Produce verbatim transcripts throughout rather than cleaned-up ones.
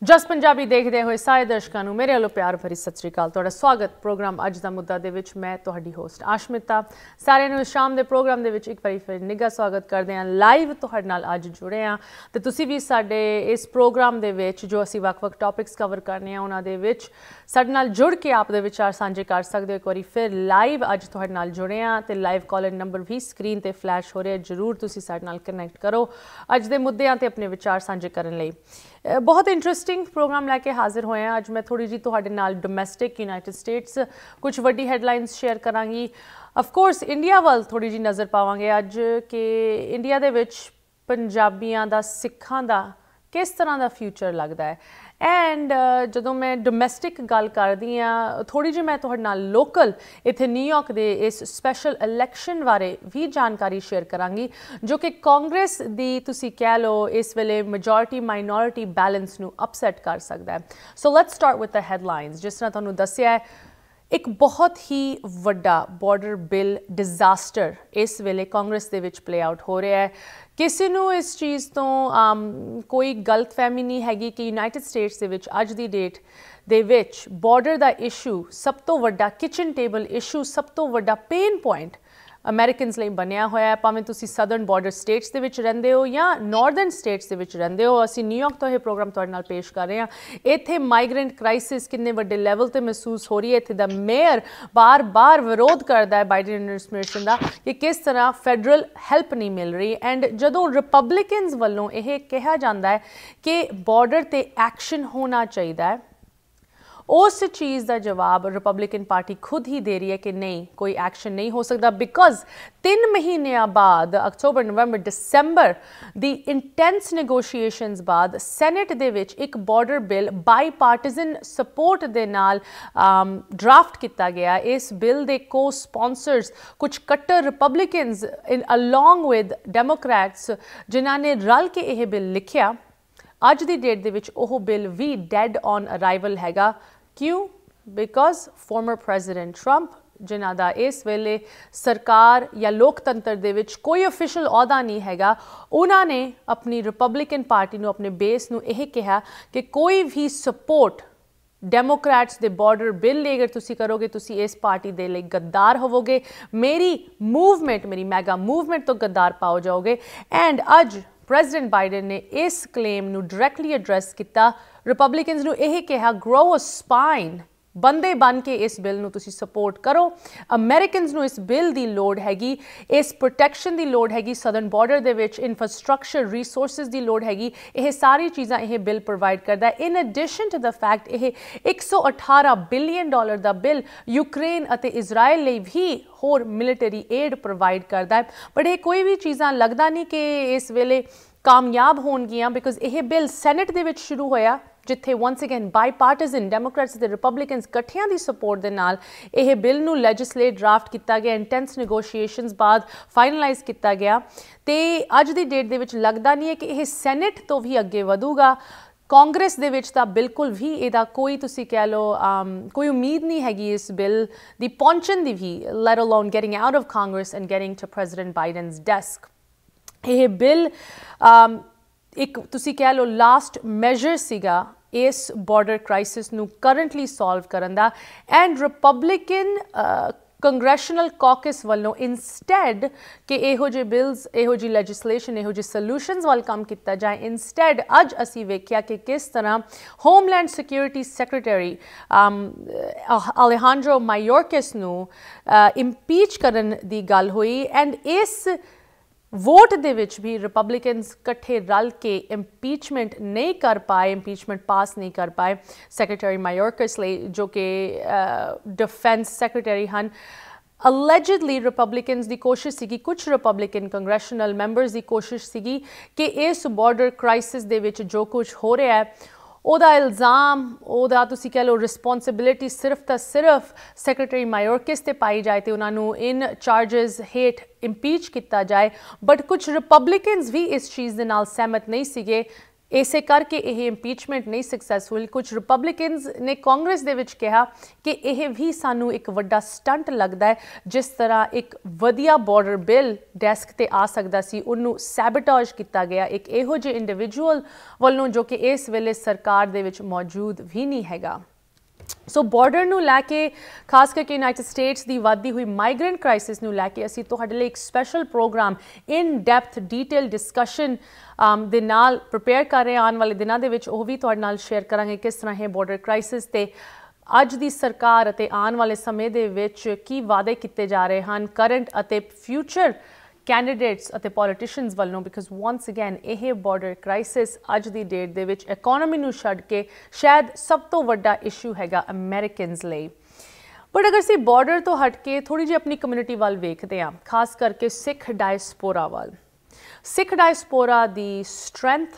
ਜਸ ਪੰਜਾਬੀ ਦੇਖਦੇ ਹੋਏ ਸਾਰੇ ਦਰਸ਼ਕਾਂ ਨੂੰ ਮੇਰੇ ਵੱਲੋਂ ਪਿਆਰ ਭਰੀ ਸਤਿ ਸ੍ਰੀ ਅਕਾਲ। ਤੁਹਾਡਾ ਸਵਾਗਤ ਪ੍ਰੋਗਰਾਮ ਅੱਜ ਦਾ ਮੁੱਦਾ ਦੇ ਵਿੱਚ। ਮੈਂ ਤੁਹਾਡੀ ਹੋਸਟ ਆਸ਼ਮਿਤਾ ਸਾਰਿਆਂ ਨੂੰ ਸ਼ਾਮ ਦੇ ਪ੍ਰੋਗਰਾਮ ਦੇ ਵਿੱਚ ਇੱਕ ਵਾਰੀ ਫਿਰ ਨਿੱਘਾ ਸਵਾਗਤ ਕਰਦੇ ਹਾਂ। ਲਾਈਵ ਤੁਹਾਡੇ ਨਾਲ ਅੱਜ ਜੁੜੇ ਹਾਂ ਤੇ ਤੁਸੀਂ ਵੀ ਸਾਡੇ ਇਸ ਪ੍ਰੋਗਰਾਮ ਦੇ ਵਿੱਚ ਜੋ ਅਸੀਂ ਵੱਖ-ਵੱਖ ਟੌਪਿਕਸ ਕਵਰ ਕਰਨੇ ਆ ਉਹਨਾਂ ਦੇ ਵਿੱਚ ਸਾਡੇ ਨਾਲ ਜੁੜ ਕੇ ਆਪ ਦੇ ਵਿਚਾਰ ਸਾਂਝੇ ਕਰ ਸਕਦੇ ਹੋ। ਇੱਕ ਵਾਰੀ ਫਿਰ ਲਾਈਵ ਅੱਜ ਤੁਹਾਡੇ ਨਾਲ ਜੁੜੇ ਹਾਂ ਤੇ ਲਾਈਵ ਕਾਲਰ ਨੰਬਰ ਵੀ ਸਕਰੀਨ ਤੇ ਫਲੈਸ਼ ਹੋ ਰਿਹਾ, ਜ਼ਰੂਰ ਤੁਸੀਂ ਸਾਡੇ ਨਾਲ ਕਨੈਕਟ ਕਰੋ ਅੱਜ ਦੇ ਮੁੱਦਿਆਂ ਤੇ ਆਪਣੇ ਵਿਚਾਰ ਸਾਂਝੇ ਕਰਨ ਲਈ। बहुत इंटरस्टिंग प्रोग्राम लैके हाजिर होए हैं। अज मैं थोड़ी जी तुहाडे नाल डोमैसटिक यूनाइटेड स्टेट्स कुछ वड्डी हैडलाइनस शेयर करांगी। ऑफकोर्स इंडिया वाल थोड़ी जी नज़र पावांगे अज कि इंडिया दे विच पंजाबियां दा सिखां दा किस तरह का फ्यूचर लगता है। एंड जदों मैं डोमैसटिक गल करदी हाँ थोड़ी जी मैं तुहाडे नाल लोकल इत्थे न्यूयॉर्क दे इस स्पैशल इलैक्शन बारे भी जानकारी शेयर करांगी जो कि कांग्रेस दी तुसी कह लो इस वेले मेजॉरिटी माइनॉरिटी बैलेंस नू अपसैट कर सकता है। So let's start with the headlines. जिस तरह तुहानूं दस्सिया है एक बहुत ही वड्डा बॉर्डर बिल डिजास्टर इस वेले कांग्रेस दे विच प्ले आउट हो रहा है। किसी नूं इस चीज़ तो um, कोई गलतफहमी नहीं हैगी कि यूनाइटेड स्टेट्स दे विच अज दी डेट दे विच बॉर्डर दा इशू सब तो वड्डा किचन टेबल इशू सब तो वड्डा पेन पॉइंट अमेरिकनस ਲਈ ਬਣਿਆ ਹੋਇਆ ਹੈ। ਭਾਵੇਂ ਤੁਸੀਂ ਸਦਰਨ ਬਾਰਡਰ ਸਟੇਟਸ ਦੇ ਵਿੱਚ ਰਹਿੰਦੇ ਹੋ ਜਾਂ ਨਾਰਦਰਨ ਸਟੇਟਸ ਦੇ ਵਿੱਚ ਰਹਿੰਦੇ ਹੋ। ਅਸੀਂ ਨਿਊਯਾਰਕ ਤੋਂ ਇਹ ਪ੍ਰੋਗਰਾਮ ਤੁਹਾਡੇ ਨਾਲ ਪੇਸ਼ ਕਰ ਰਹੇ ਹਾਂ। ਇੱਥੇ ਮਾਈਗ੍ਰੈਂਟ ਕ੍ਰਾਈਸਿਸ ਕਿੰਨੇ ਵੱਡੇ ਲੈਵਲ ਤੇ ਮਹਿਸੂਸ ਹੋ ਰਹੀ ਹੈ। ਇੱਥੇ ਦਾ ਮੇਅਰ ਬਾਰ-ਬਾਰ ਵਿਰੋਧ ਕਰਦਾ ਹੈ ਬਾਈਡਨ ਐਡਮਿਨਿਸਟ੍ਰੇਸ਼ਨ ਦਾ ਕਿ ਕਿਸ ਤਰ੍ਹਾਂ ਫੈਡਰਲ ਹੈਲਪ ਨਹੀਂ ਮਿਲ ਰਹੀ। ਐਂਡ ਜਦੋਂ ਰਿਪਬਲਿਕਨਸ ਵੱਲੋਂ ਇਹ ਕਿਹਾ ਜਾਂਦਾ ਹੈ ਕਿ ਬਾਰਡਰ ਤੇ ਐਕਸ਼ਨ ਹੋਣਾ ਚਾਹੀਦਾ ਹੈ, उस चीज़ का जवाब रिपब्लिकन पार्टी खुद ही दे रही है कि नहीं, कोई एक्शन नहीं हो सकता बिकॉज तीन महीने बाद अक्तूबर नवंबर दिसंबर दी इंटेंस नेगोशिएशंस बाद सैनेट दे विच एक border bill bipartisan support दे नाल ड्राफ्ट किया गया। इस बिल दे को स्पॉन्सर्स कुछ कट्टर रिपब्लिकनस अलॉन्ग विद डेमोक्रैट्स जिन्हां ने रल के यह बिल लिखिया। अज की डेट दे विच ओह बिल भी डेड ऑन अराइवल हैगा। क्यों? बिकॉज फॉर्मर प्रेजिडेंट ट्रंप जिन्हां दा इस वेले सरकार या लोकतंत्र दे विच कोई ऑफिशियल अहुदा नहीं हैगा, उन्होंने अपनी रिपब्लिकन पार्टी नूं अपने बेस नूं यह कहा कि कोई भी सपोर्ट डेमोक्रैट्स दे बॉर्डर बिल लिए अगर तुसी करोगे तुसी इस पार्टी दे लिए गद्दार होवोगे, मेरी मूवमेंट मेरी मैगा मूवमेंट तो गद्दार पाओ जाओगे। एंड अज प्रेजिडेंट बाइडन ने इस क्लेम नूं डायरैक्टली एड्रैस किया। रिपब्लिकनस नूं यह कहा ग्रो अ स्पाइन, बंदे बन के इस बिल नूं तुसी सपोर्ट करो। अमेरिकनस नूं इस बिल दी लोड़ हैगी, इस प्रोटैक्शन दी लोड़ हैगी, सदर्न बॉर्डर दे विच इंफ्रास्ट्रक्चर रिसोर्सिस दी लोड़ हैगी। यह सारी चीज़ां यह बिल प्रोवाइड करता है। In addition to the fact यह एक सौ अठारह बिलियन डॉलर का बिल यूक्रेन अते इजराइल ਲਈ भी होर मिलिटरी एड प्रोवाइड करता है। बट ये कोई भी चीज़ां लगता नहीं कि इस वेले कामयाब होणगियां बिकॉज यह बिल सैनेट दे विच शुरू होया जिथे once again bipartisan Democrats ते रिपब्लिकनस इकट्ठियां दी सपोर्ट दे नाल यह बिल नूं लैजिसलेट ड्राफ्ट किया गया। इंटेंस नेगोशिएशंस बाद फाइनलाइज किया गया तो अज की डेट दे विच लगता नहीं है कि यह सैनेट तो भी अगे वधूगा। कांग्रेस दे विच तां बिल्कुल भी इहदा कोई तुसी कह लो um, कोई उम्मीद नहीं हैगी इस बिल दी पहुंचण दी भी, let alone getting out of Congress and getting to President Biden's desk. यह बिल um, एक तुसी कह लो लास्ट मेजर सीगा इस बॉर्डर क्राइसिस नूं करंटली सॉल्व करन दा। एंड रिपब्लिकन कंग्रेशनल कॉकस वालों इंस्टैड कि इहो जे बिल्स इहो जी लैजिसलेशन इहो जी सल्यूशनस वाल काम किया जाए, इंस्टैड अज असी वेख्या कि किस तरह homeland security secretary Alejandro Mayorkas नूं इंपीच करन दी गल हुई। एंड इस वोट दे विच भी रिपब्लिकनस कट्ठे रल के इंपीचमेंट नहीं कर पाए, इंपीचमेंट पास नहीं कर पाए सैक्रटरी मायोर्कस लिए जो कि डिफेंस सैक्रटरी हैं। अलेजिडली रिपब्लिकनस की कोशिश सी, कुछ रिपब्लिकन कंग्रेशनल मैंबर्स की कोशिश सी कि इस बॉर्डर क्राइसिस दे विच जो कुछ हो रहा है ਉਹਦਾ ਇਲਜ਼ਾਮ ਉਹਦਾ ਤੁਸੀਂ कह लो रिस्पॉन्सिबिलिटी सिर्फ तो सिर्फ सैक्रटरी मायोर्कस ते पाई जाए तो उन्होंने इन चार्जिज हेठ इंपीच किया जाए। बट कुछ रिपब्लिकनस भी इस चीज़ के नाल सहमत नहीं सीगे। ਇਸੇ ਕਰਕੇ ਇਹ ਇੰਪੀਚਮੈਂਟ ਨਹੀਂ ਸਕਸੈਸਫੁਲ। ਕੁਝ ਰਿਪਬਲਿਕਨਸ ਨੇ ਕਾਂਗਰਸ ਦੇ ਵਿੱਚ ਕਿਹਾ ਕਿ ਇਹ ਵੀ ਸਾਨੂੰ ਇੱਕ ਵੱਡਾ ਸਟੰਟ ਲੱਗਦਾ ਹੈ, ਜਿਸ ਤਰ੍ਹਾਂ ਇੱਕ ਵਧੀਆ ਬਾਰਡਰ ਬਿੱਲ ਡੈਸਕ ਤੇ ਆ ਸਕਦਾ ਸੀ ਉਹਨੂੰ ਸੈਬੋਟੇਜ ਕੀਤਾ ਗਿਆ ਇੱਕ ਇਹੋ ਜਿਹੇ ਇੰਡੀਵਿਜੂਅਲ ਵੱਲੋਂ ਜੋ ਕਿ ਇਸ ਵੇਲੇ ਸਰਕਾਰ ਦੇ ਵਿੱਚ ਮੌਜੂਦ ਵੀ ਨਹੀਂ ਹੈਗਾ। ਸੋ ਬਾਰਡਰ ਨੂੰ ਲੈ ਕੇ ਖਾਸ ਕਰਕੇ ਯੂਨਾਈਟਿਡ ਸਟੇਟਸ ਦੀ ਵੱਧਦੀ ਹੋਈ ਮਾਈਗ੍ਰੈਂਟ ਕ੍ਰਾਈਸਿਸ ਨੂੰ ਲੈ ਕੇ ਅਸੀਂ ਤੁਹਾਡੇ ਲਈ ਇੱਕ special programme in depth detail discussion ਦੇ ਨਾਲ ਪ੍ਰਿਪੇਅਰ ਕਰ ਰਹੇ ਹਾਂ। ਆਉਣ ਵਾਲੇ ਦਿਨਾਂ ਦੇ ਵਿੱਚ ਉਹ ਵੀ ਤੁਹਾਡੇ ਨਾਲ ਸ਼ੇਅਰ ਕਰਾਂਗੇ ਕਿਸ ਤਰ੍ਹਾਂ ਇਹ ਬਾਰਡਰ ਕ੍ਰਾਈਸਿਸ ਤੇ ਅੱਜ ਦੀ ਸਰਕਾਰ ਅਤੇ ਆਉਣ ਵਾਲੇ ਸਮੇਂ ਦੇ ਵਿੱਚ ਕੀ ਵਾਅਦੇ ਕੀਤੇ ਜਾ ਰਹੇ ਹਨ ਕਰੰਟ ਅਤੇ ਫਿਊਚਰ ਕੈਂਡੀਡੇਟਸ ਅਤੇ ਪੋਲੀਟੀਸ਼ੀਅਨਸ ਵੱਲੋਂ, ਬਿਕਾਜ਼ ਵਾਂਸ ਅਗੇਨ ਇਹ ਬਾਰਡਰ ਕ੍ਰਾਈਸਿਸ ਅੱਜ ਦੀ ਡੇਟ ਦੇ ਵਿੱਚ ਇਕੋਨੋਮੀ ਨੂੰ ਛੱਡ ਕੇ ਸ਼ਾਇਦ ਸਭ ਤੋਂ ਵੱਡਾ ਇਸ਼ੂ ਹੈਗਾ ਅਮਰੀਕਨਸ ਲਈ। ਬਟ ਅਗਰ ਅਸੀਂ ਬਾਰਡਰ ਤੋਂ ਹਟ ਕੇ ਥੋੜ੍ਹੀ ਜਿਹੀ ਆਪਣੀ ਕਮਿਊਨਿਟੀ ਵੱਲ ਵੇਖਦੇ ਹਾਂ, ਖਾਸ ਕਰਕੇ ਸਿੱਖ ਡਾਇਸਪੋਰਾ ਵੱਲ, ਸਿੱਖ ਡਾਇਸਪੋਰਾ ਦੀ ਸਟਰੈਂਥ,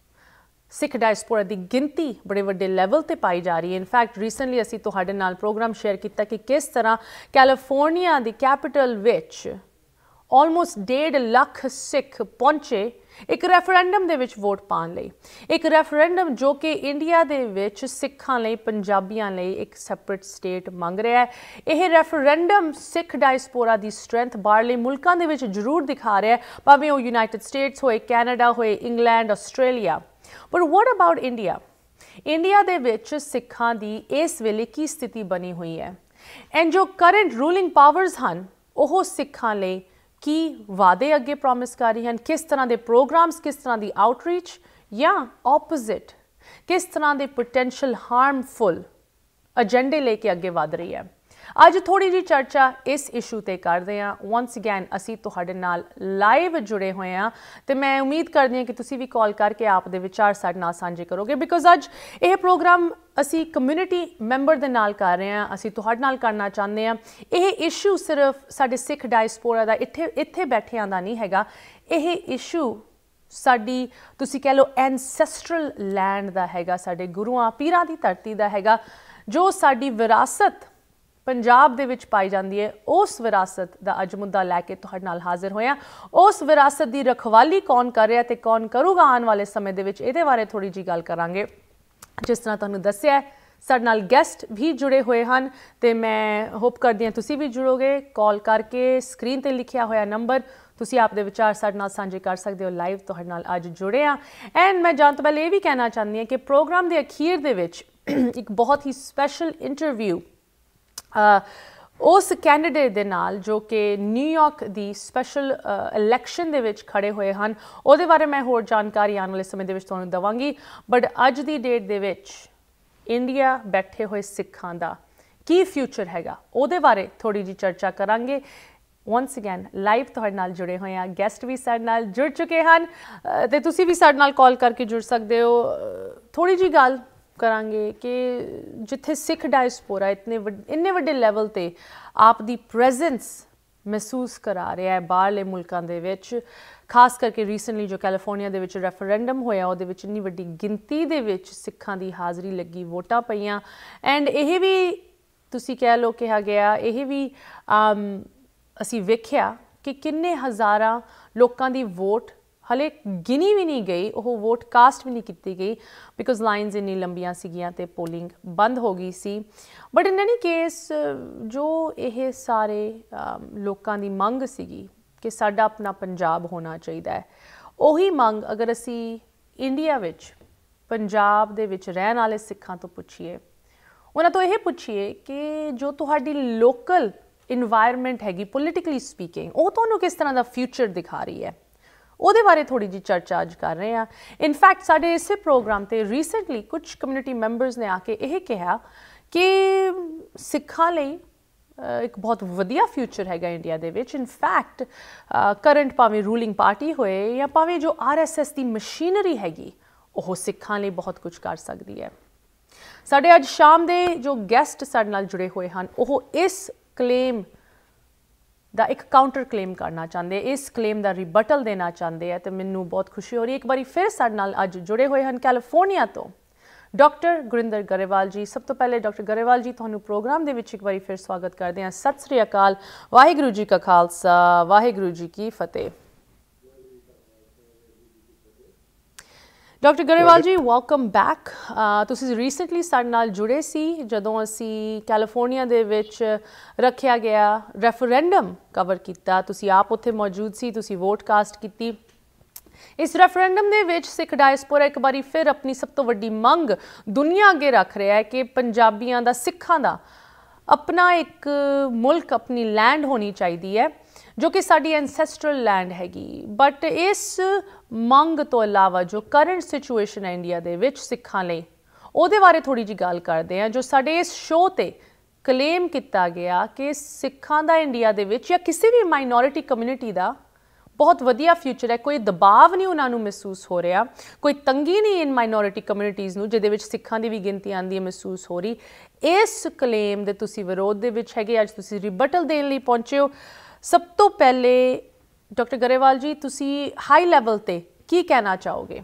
ਸਿੱਖ ਡਾਇਸਪੋਰਾ ਦੀ ਗਿਣਤੀ ਬੜੇ ਵੱਡੇ ਲੈਵਲ ਤੇ ਪਾਈ ਜਾ ਰਹੀ ਹੈ। ਇਨਫੈਕਟ ਰੀਸੈਂਟਲੀ ਅਸੀਂ ਤੁਹਾਡੇ ਨਾਲ ਪ੍ਰੋਗਰਾਮ ਸ਼ੇਅਰ ਕੀਤਾ ਕਿ ਕਿਸ ਤਰ੍ਹਾਂ ਕੈਲੀਫੋਰਨੀਆ ਦੀ ਕੈਪੀਟਲ ਵਿੱਚ ਆਲਮੋਸਟ ਡੇਢ ਲੱਖ ਸਿੱਖ ਪਹੁੰਚੇ ਇੱਕ ਰੈਫਰੈਂਡਮ ਦੇ ਵਿੱਚ ਵੋਟ ਪਾਉਣ ਲਈ। ਇੱਕ ਰੈਫਰੈਂਡਮ ਜੋ ਕਿ ਇੰਡੀਆ ਦੇ ਵਿੱਚ ਸਿੱਖਾਂ ਲਈ, ਪੰਜਾਬੀਆਂ ਲਈ ਇੱਕ ਸੈਪਰੇਟ ਸਟੇਟ ਮੰਗ ਰਿਹਾ ਹੈ। ਇਹ ਰੈਫਰੈਂਡਮ ਸਿੱਖ ਡਾਇਸਪੋਰਾ ਦੀ ਸਟਰੈਂਥ ਬਾਹਰਲੇ ਮੁਲਕਾਂ ਦੇ ਵਿੱਚ ਜ਼ਰੂਰ ਦਿਖਾ ਰਿਹਾ ਹੈ, ਭਾਵੇਂ ਉਹ ਯੂਨਾਈਟਿਡ ਸਟੇਟਸ ਹੋਏ, ਕੈਨੇਡਾ ਹੋਏ, England, Australia. But what about India? India ਦੇ ਵਿੱਚ ਸਿੱਖਾਂ ਦੀ ਇਸ ਵੇਲੇ ਕੀ ਸਥਿਤੀ ਬਣੀ ਹੋਈ ਹੈ? ਐਂਡ ਜੋ ਕਰੰਟ ਰੂਲਿੰਗ ਪਾਵਰਸ ਹਨ ਉਹ ਸਿੱਖਾਂ ਲਈ ਕੀ ਵਾਅਦੇ ਅੱਗੇ ਪ੍ਰੋਮਿਸ ਕਰ ਰਹੀ ਹਨ? ਕਿਸ ਤਰ੍ਹਾਂ ਦੇ ਪ੍ਰੋਗਰਾਮਸ, ਕਿਸ ਤਰ੍ਹਾਂ ਦੀ ਆਊਟਰੀਚ, ਜਾਂ ਆਪੋਜ਼ਿਟ ਕਿਸ ਤਰ੍ਹਾਂ ਦੇ ਪੋਟੈਂਸ਼ੀਅਲ ਹਾਰਮਫੁਲ ਏਜੰਡੇ ਲੈ ਕੇ ਅੱਗੇ ਵਧ ਰਹੀ ਹੈ? ਅੱਜ ਥੋੜੀ ਜਿਹੀ ਚਰਚਾ ਇਸ ਇਸ਼ੂ ਤੇ ਕਰਦੇ ਹਾਂ। ਵਾਂਸ ਅਗੇਨ ਅਸੀਂ ਤੁਹਾਡੇ ਨਾਲ ਲਾਈਵ ਜੁੜੇ ਹੋਏ ਹਾਂ ਤੇ ਮੈਂ ਉਮੀਦ ਕਰਦੀ ਹਾਂ ਕਿ ਤੁਸੀਂ ਵੀ ਕਾਲ ਕਰਕੇ ਆਪ ਦੇ ਵਿਚਾਰ ਸਾਡੇ ਨਾਲ ਸਾਂਝੇ ਕਰੋਗੇ, ਬਿਕਾਜ਼ ਅੱਜ ਇਹ ਪ੍ਰੋਗਰਾਮ ਅਸੀਂ ਕਮਿਊਨਿਟੀ ਮੈਂਬਰ ਦੇ ਨਾਲ ਕਰ ਰਹੇ ਹਾਂ, ਅਸੀਂ ਤੁਹਾਡੇ ਨਾਲ ਕਰਨਾ ਚਾਹੁੰਦੇ ਹਾਂ। ਇਹ ਇਸ਼ੂ ਸਿਰਫ ਸਾਡੇ ਸਿੱਖ ਡਾਇਸਪੋਰਾ ਦਾ ਇੱਥੇ ਇੱਥੇ ਬੈਠਿਆਂ ਦਾ ਨਹੀਂ ਹੈਗਾ, ਇਹ ਇਸ਼ੂ ਸਾਡੀ ਤੁਸੀਂ ਕਹਿ ਲਓ ਐਨਸੈਸਟਰਲ ਲੈਂਡ ਦਾ ਹੈਗਾ, ਸਾਡੇ ਗੁਰੂਆਂ ਪੀਰਾਂ ਦੀ ਧਰਤੀ ਦਾ ਹੈਗਾ, ਜੋ ਸਾਡੀ ਵਿਰਾਸਤ ਪੰਜਾਬ ਦੇ ਵਿੱਚ ਪਾਈ ਜਾਂਦੀ ਹੈ। ਉਸ ਵਿਰਾਸਤ ਦਾ ਅੱਜ ਮੁੱਦਾ ਲੈ ਕੇ ਤੁਹਾਡੇ ਨਾਲ ਹਾਜ਼ਰ ਹੋਇਆ। ਉਸ ਵਿਰਾਸਤ ਦੀ ਰਖਵਾਲੀ ਕੌਣ ਕਰ ਰਿਹਾ ਤੇ ਕੌਣ ਕਰੂਗਾ ਆਉਣ ਵਾਲੇ ਸਮੇਂ ਦੇ ਵਿੱਚ, ਇਹਦੇ ਬਾਰੇ ਥੋੜੀ ਜਿਹੀ ਗੱਲ ਕਰਾਂਗੇ। ਜਿਸ ਤਰ੍ਹਾਂ ਤੁਹਾਨੂੰ ਦੱਸਿਆ ਸਾਡੇ ਨਾਲ ਗੈਸਟ ਵੀ ਜੁੜੇ ਹੋਏ ਹਨ ਤੇ ਮੈਂ ਹੋਪ ਕਰਦੀ ਹਾਂ ਤੁਸੀਂ ਵੀ ਜੁੜੋਗੇ। ਕਾਲ ਕਰਕੇ ਸਕਰੀਨ ਤੇ ਲਿਖਿਆ ਹੋਇਆ ਨੰਬਰ ਤੁਸੀਂ ਆਪ ਦੇ ਵਿਚਾਰ ਸਾਡੇ ਨਾਲ ਸਾਂਝੇ ਕਰ ਸਕਦੇ ਹੋ। ਲਾਈਵ ਤੁਹਾਡੇ ਨਾਲ ਅੱਜ ਜੁੜੇ ਹਾਂ। ਐਂਡ ਮੈਂ ਜਾਣ ਤੋਂ ਪਹਿਲੇ ਇਹ ਵੀ ਕਹਿਣਾ ਚਾਹੁੰਦੀ ਹਾਂ ਕਿ ਪ੍ਰੋਗਰਾਮ ਦੇ ਅਖੀਰ ਦੇ ਵਿੱਚ ਇੱਕ ਬਹੁਤ ਹੀ ਸਪੈਸ਼ਲ ਇੰਟਰਵਿਊ ਉਸ ਕੈਂਡੀਡੇਟ ਦੇ ਨਾਲ ਜੋ ਕਿ ਨਿਊਯਾਰਕ ਦੀ ਸਪੈਸ਼ਲ ਇਲੈਕਸ਼ਨ ਦੇ ਵਿੱਚ ਖੜੇ ਹੋਏ ਹਨ, ਉਹਦੇ ਬਾਰੇ ਮੈਂ ਹੋਰ ਜਾਣਕਾਰੀ ਆਉਣ ਵਾਲੇ ਸਮੇਂ ਦੇ ਵਿੱਚ ਤੁਹਾਨੂੰ ਦੇਵਾਂਗੀ। ਬਟ ਅੱਜ ਦੀ ਡੇਟ ਦੇ ਵਿੱਚ ਇੰਡੀਆ ਬੈਠੇ ਹੋਏ ਸਿੱਖਾਂ ਦਾ ਕੀ ਫਿਊਚਰ ਹੈਗਾ, ਉਹਦੇ ਬਾਰੇ ਥੋੜੀ ਜਿਹੀ ਚਰਚਾ ਕਰਾਂਗੇ। ਵਾਂਸ ਅਗੇਨ ਲਾਈਵ ਤੁਹਾਡੇ ਨਾਲ ਜੁੜੇ ਹੋਏ ਆ, ਗੈਸਟ ਵੀ ਸਾਡੇ ਨਾਲ ਜੁੜ ਚੁੱਕੇ ਹਨ ਤੇ ਤੁਸੀਂ ਵੀ ਸਾਡੇ ਨਾਲ ਕਾਲ ਕਰਕੇ ਜੁੜ ਸਕਦੇ ਹੋ। ਥੋੜੀ ਜਿਹੀ ਗੱਲ ਕਰਾਂਗੇ ਕਿ ਜਿੱਥੇ ਸਿੱਖ ਡਾਇਸਪੋਰਾ ਇਤਨੇ ਇੰਨੇ ਵੱਡੇ ਲੈਵਲ ਤੇ ਆਪ ਦੀ ਪ੍ਰੈਜ਼ੈਂਸ ਮਹਿਸੂਸ ਕਰਾ ਰਿਹਾ ਹੈ ਬਾਹਰਲੇ ਮੁਲਕਾਂ ਦੇ ਵਿੱਚ, ਖਾਸ ਕਰਕੇ ਰੀਸੈਂਟਲੀ ਜੋ ਕੈਲੀਫੋਰਨੀਆ ਦੇ ਵਿੱਚ ਰੈਫਰੈਂਡਮ ਹੋਇਆ ਉਹਦੇ ਵਿੱਚ ਇੰਨੀ ਵੱਡੀ ਗਿਣਤੀ ਦੇ ਵਿੱਚ ਸਿੱਖਾਂ ਦੀ ਹਾਜ਼ਰੀ ਲੱਗੀ, ਵੋਟਾਂ ਪਈਆਂ। ਐਂਡ ਇਹ ਵੀ ਤੁਸੀਂ ਕਹਿ ਲਓ ਕਿਹਾ ਗਿਆ, ਇਹ ਵੀ ਅਸੀਂ ਵੇਖਿਆ ਕਿ ਕਿੰਨੇ ਹਜ਼ਾਰਾਂ ਲੋਕਾਂ ਦੀ ਵੋਟ ਹਲੇ ਗਿਣੀ ਵੀ ਨਹੀਂ ਗਈ, ਉਹ ਵੋਟ ਕਾਸਟ ਵੀ ਨਹੀਂ ਕੀਤੀ ਗਈ, ਬਿਕੋਜ਼ ਲਾਈਨਸ ਇੰਨੀ ਲੰਬੀਆਂ ਸੀਗੀਆਂ ਤੇ ਪੋਲਿੰਗ ਬੰਦ ਹੋ ਗਈ ਸੀ। ਬਟ ਇਨ ਐਨੀ ਕੇਸ ਜੋ ਇਹ ਸਾਰੇ ਲੋਕਾਂ ਦੀ ਮੰਗ ਸੀਗੀ ਕਿ ਸਾਡਾ ਆਪਣਾ ਪੰਜਾਬ ਹੋਣਾ ਚਾਹੀਦਾ ਹੈ, ਉਹੀ ਮੰਗ ਅਗਰ ਅਸੀਂ ਇੰਡੀਆ ਵਿੱਚ ਪੰਜਾਬ ਦੇ ਵਿੱਚ ਰਹਿਣ ਵਾਲੇ ਸਿੱਖਾਂ ਤੋਂ ਪੁੱਛੀਏ, ਉਹਨਾਂ ਤੋਂ ਇਹ ਪੁੱਛੀਏ ਕਿ ਜੋ ਤੁਹਾਡੀ ਲੋਕਲ ਇਨਵਾਇਰਮੈਂਟ ਹੈਗੀ ਪੋਲੀਟੀਕਲੀ ਸਪੀਕਿੰਗ, ਉਹ ਤੁਹਾਨੂੰ ਕਿਸ ਤਰ੍ਹਾਂ ਦਾ ਫਿਊਚਰ ਦਿਖਾ ਰਹੀ ਹੈ, ਉਹਦੇ ਬਾਰੇ ਥੋੜੀ ਜਿਹੀ ਚਰਚਾ ਅੱਜ ਕਰ ਰਹੇ ਹਾਂ। ਇਨਫੈਕਟ ਸਾਡੇ ਇਸੇ ਪ੍ਰੋਗਰਾਮ ਤੇ ਰੀਸੈਂਟਲੀ ਕੁਝ ਕਮਿਊਨਿਟੀ ਮੈਂਬਰਸ ਨੇ ਆ ਕੇ ਇਹ ਕਿਹਾ ਕਿ ਸਿੱਖਾਂ ਲਈ ਇੱਕ ਬਹੁਤ ਵਧੀਆ ਫਿਊਚਰ ਹੈਗਾ ਇੰਡੀਆ ਦੇ ਵਿੱਚ। ਇਨਫੈਕਟ ਕਰੰਟ ਭਾਵੇਂ ਰੂਲਿੰਗ ਪਾਰਟੀ ਹੋਏ ਜਾਂ ਭਾਵੇਂ ਜੋ ਆਰ ਐਸ ਐਸ ਦੀ ਮਸ਼ੀਨਰੀ ਹੈਗੀ, ਉਹ ਸਿੱਖਾਂ ਲਈ ਬਹੁਤ ਕੁਝ ਕਰ ਸਕਦੀ ਹੈ। ਸਾਡੇ ਅੱਜ ਸ਼ਾਮ ਦੇ ਜੋ ਗੈਸਟ ਸਾਡੇ ਨਾਲ ਜੁੜੇ ਹੋਏ ਹਨ, ਉਹ ਇਸ ਕਲੇਮ ਦਾ ਇੱਕ ਕਾਊਂਟਰ ਕਲੇਮ ਕਰਨਾ ਚਾਹੁੰਦੇ, ਇਸ ਕਲੇਮ ਦਾ ਰਿਬਟਲ ਦੇਣਾ ਚਾਹੁੰਦੇ ਆ ਤੇ ਮੈਨੂੰ ਬਹੁਤ ਖੁਸ਼ੀ ਹੋ ਰਹੀ ਹੈ। ਇੱਕ ਵਾਰੀ ਫਿਰ ਸਾਡੇ ਨਾਲ ਅੱਜ ਜੁੜੇ ਹੋਏ ਹਨ ਕੈਲੀਫੋਰਨੀਆ ਤੋਂ ਡਾਕਟਰ ਗੁਰਿੰਦਰ ਗਰੇਵਾਲ ਜੀ। ਸਭ ਤੋਂ ਪਹਿਲੇ ਡਾਕਟਰ ਗਰੇਵਾਲ ਜੀ, ਤੁਹਾਨੂੰ ਪ੍ਰੋਗਰਾਮ ਦੇ ਵਿੱਚ ਇੱਕ ਵਾਰੀ ਫਿਰ ਸਵਾਗਤ ਕਰਦੇ ਹਾਂ। ਸਤਿ ਸ੍ਰੀ ਅਕਾਲ, ਵਾਹਿਗੁਰੂ ਜੀ ਕਾ ਖਾਲਸਾ, ਵਾਹਿਗੁਰੂ ਜੀ ਕੀ ਫਤਿਹ। ਡਾਕਟਰ ਗਰੇਵਾਲ ਜੀ, ਵੈਲਕਮ ਬੈਕ। ਤੁਸੀਂ ਰੀਸੈਂਟਲੀ ਸਾਡੇ ਨਾਲ ਜੁੜੇ ਸੀ ਜਦੋਂ ਅਸੀਂ ਕੈਲੀਫੋਰਨੀਆ ਦੇ ਵਿੱਚ ਰੱਖਿਆ ਗਿਆ ਰੈਫਰੈਂਡਮ ਕਵਰ ਕੀਤਾ। ਤੁਸੀਂ ਆਪ ਉੱਥੇ ਮੌਜੂਦ ਸੀ, ਤੁਸੀਂ ਵੋਟ ਕਾਸਟ ਕੀਤੀ। ਇਸ ਰੈਫਰੈਂਡਮ ਦੇ ਵਿੱਚ ਸਿੱਖ ਡਾਇਸਪੋਰਾ ਇੱਕ ਵਾਰੀ ਫਿਰ ਆਪਣੀ ਸਭ ਤੋਂ ਵੱਡੀ ਮੰਗ ਦੁਨੀਆ ਅੱਗੇ ਰੱਖ ਰਿਹਾ ਹੈ ਕਿ ਪੰਜਾਬੀਆਂ ਦਾ, ਸਿੱਖਾਂ ਦਾ ਆਪਣਾ ਇੱਕ ਮੁਲਕ, ਆਪਣੀ ਲੈਂਡ ਹੋਣੀ ਚਾਹੀਦੀ ਹੈ ਜੋ ਕਿ ਸਾਡੀ ਐਂਸੈਸਟਰਲ ਲੈਂਡ ਹੈਗੀ। ਬਟ ਇਸ ਮੰਗ ਤੋਂ ਇਲਾਵਾ ਜੋ ਕਰੰਟ ਸਿਚੁਏਸ਼ਨ ਹੈ ਇੰਡੀਆ ਦੇ ਵਿੱਚ ਸਿੱਖਾਂ ਲਈ, ਉਹਦੇ ਬਾਰੇ ਥੋੜ੍ਹੀ ਜਿਹੀ ਗੱਲ ਕਰਦੇ ਹਾਂ। ਜੋ ਸਾਡੇ ਇਸ ਸ਼ੋਅ 'ਤੇ ਕਲੇਮ ਕੀਤਾ ਗਿਆ ਕਿ ਸਿੱਖਾਂ ਦਾ ਇੰਡੀਆ ਦੇ ਵਿੱਚ ਜਾਂ ਕਿਸੇ ਵੀ ਮਾਈਨੋਰਿਟੀ ਕਮਿਊਨਿਟੀ ਦਾ ਬਹੁਤ ਵਧੀਆ ਫਿਊਚਰ ਹੈ, ਕੋਈ ਦਬਾਅ ਨਹੀਂ ਉਹਨਾਂ ਨੂੰ ਮਹਿਸੂਸ ਹੋ ਰਿਹਾ, ਕੋਈ ਤੰਗੀ ਨਹੀਂ ਇਨ ਮਾਈਨੋਰਿਟੀ ਕਮਿਊਨਿਟੀਜ਼ ਨੂੰ ਜਿਹਦੇ ਵਿੱਚ ਸਿੱਖਾਂ ਦੀ ਵੀ ਗਿਣਤੀ ਆਉਂਦੀ ਹੈ ਮਹਿਸੂਸ ਹੋ ਰਹੀ। ਇਸ ਕਲੇਮ ਦੇ ਤੁਸੀਂ ਵਿਰੋਧ ਦੇ ਵਿੱਚ ਹੈਗੇ, ਅੱਜ ਤੁਸੀਂ ਰਿਬਟਲ ਦੇਣ ਲਈ ਪਹੁੰਚੇ ਹੋ। ਸਭ ਤੋਂ ਪਹਿਲੇ ਡਾਕਟਰ ਗਰੇਵਾਲ ਜੀ, ਤੁਸੀਂ ਹਾਈ ਲੈਵਲ ਤੇ ਕੀ ਕਹਿਣਾ ਚਾਹੋਗੇ?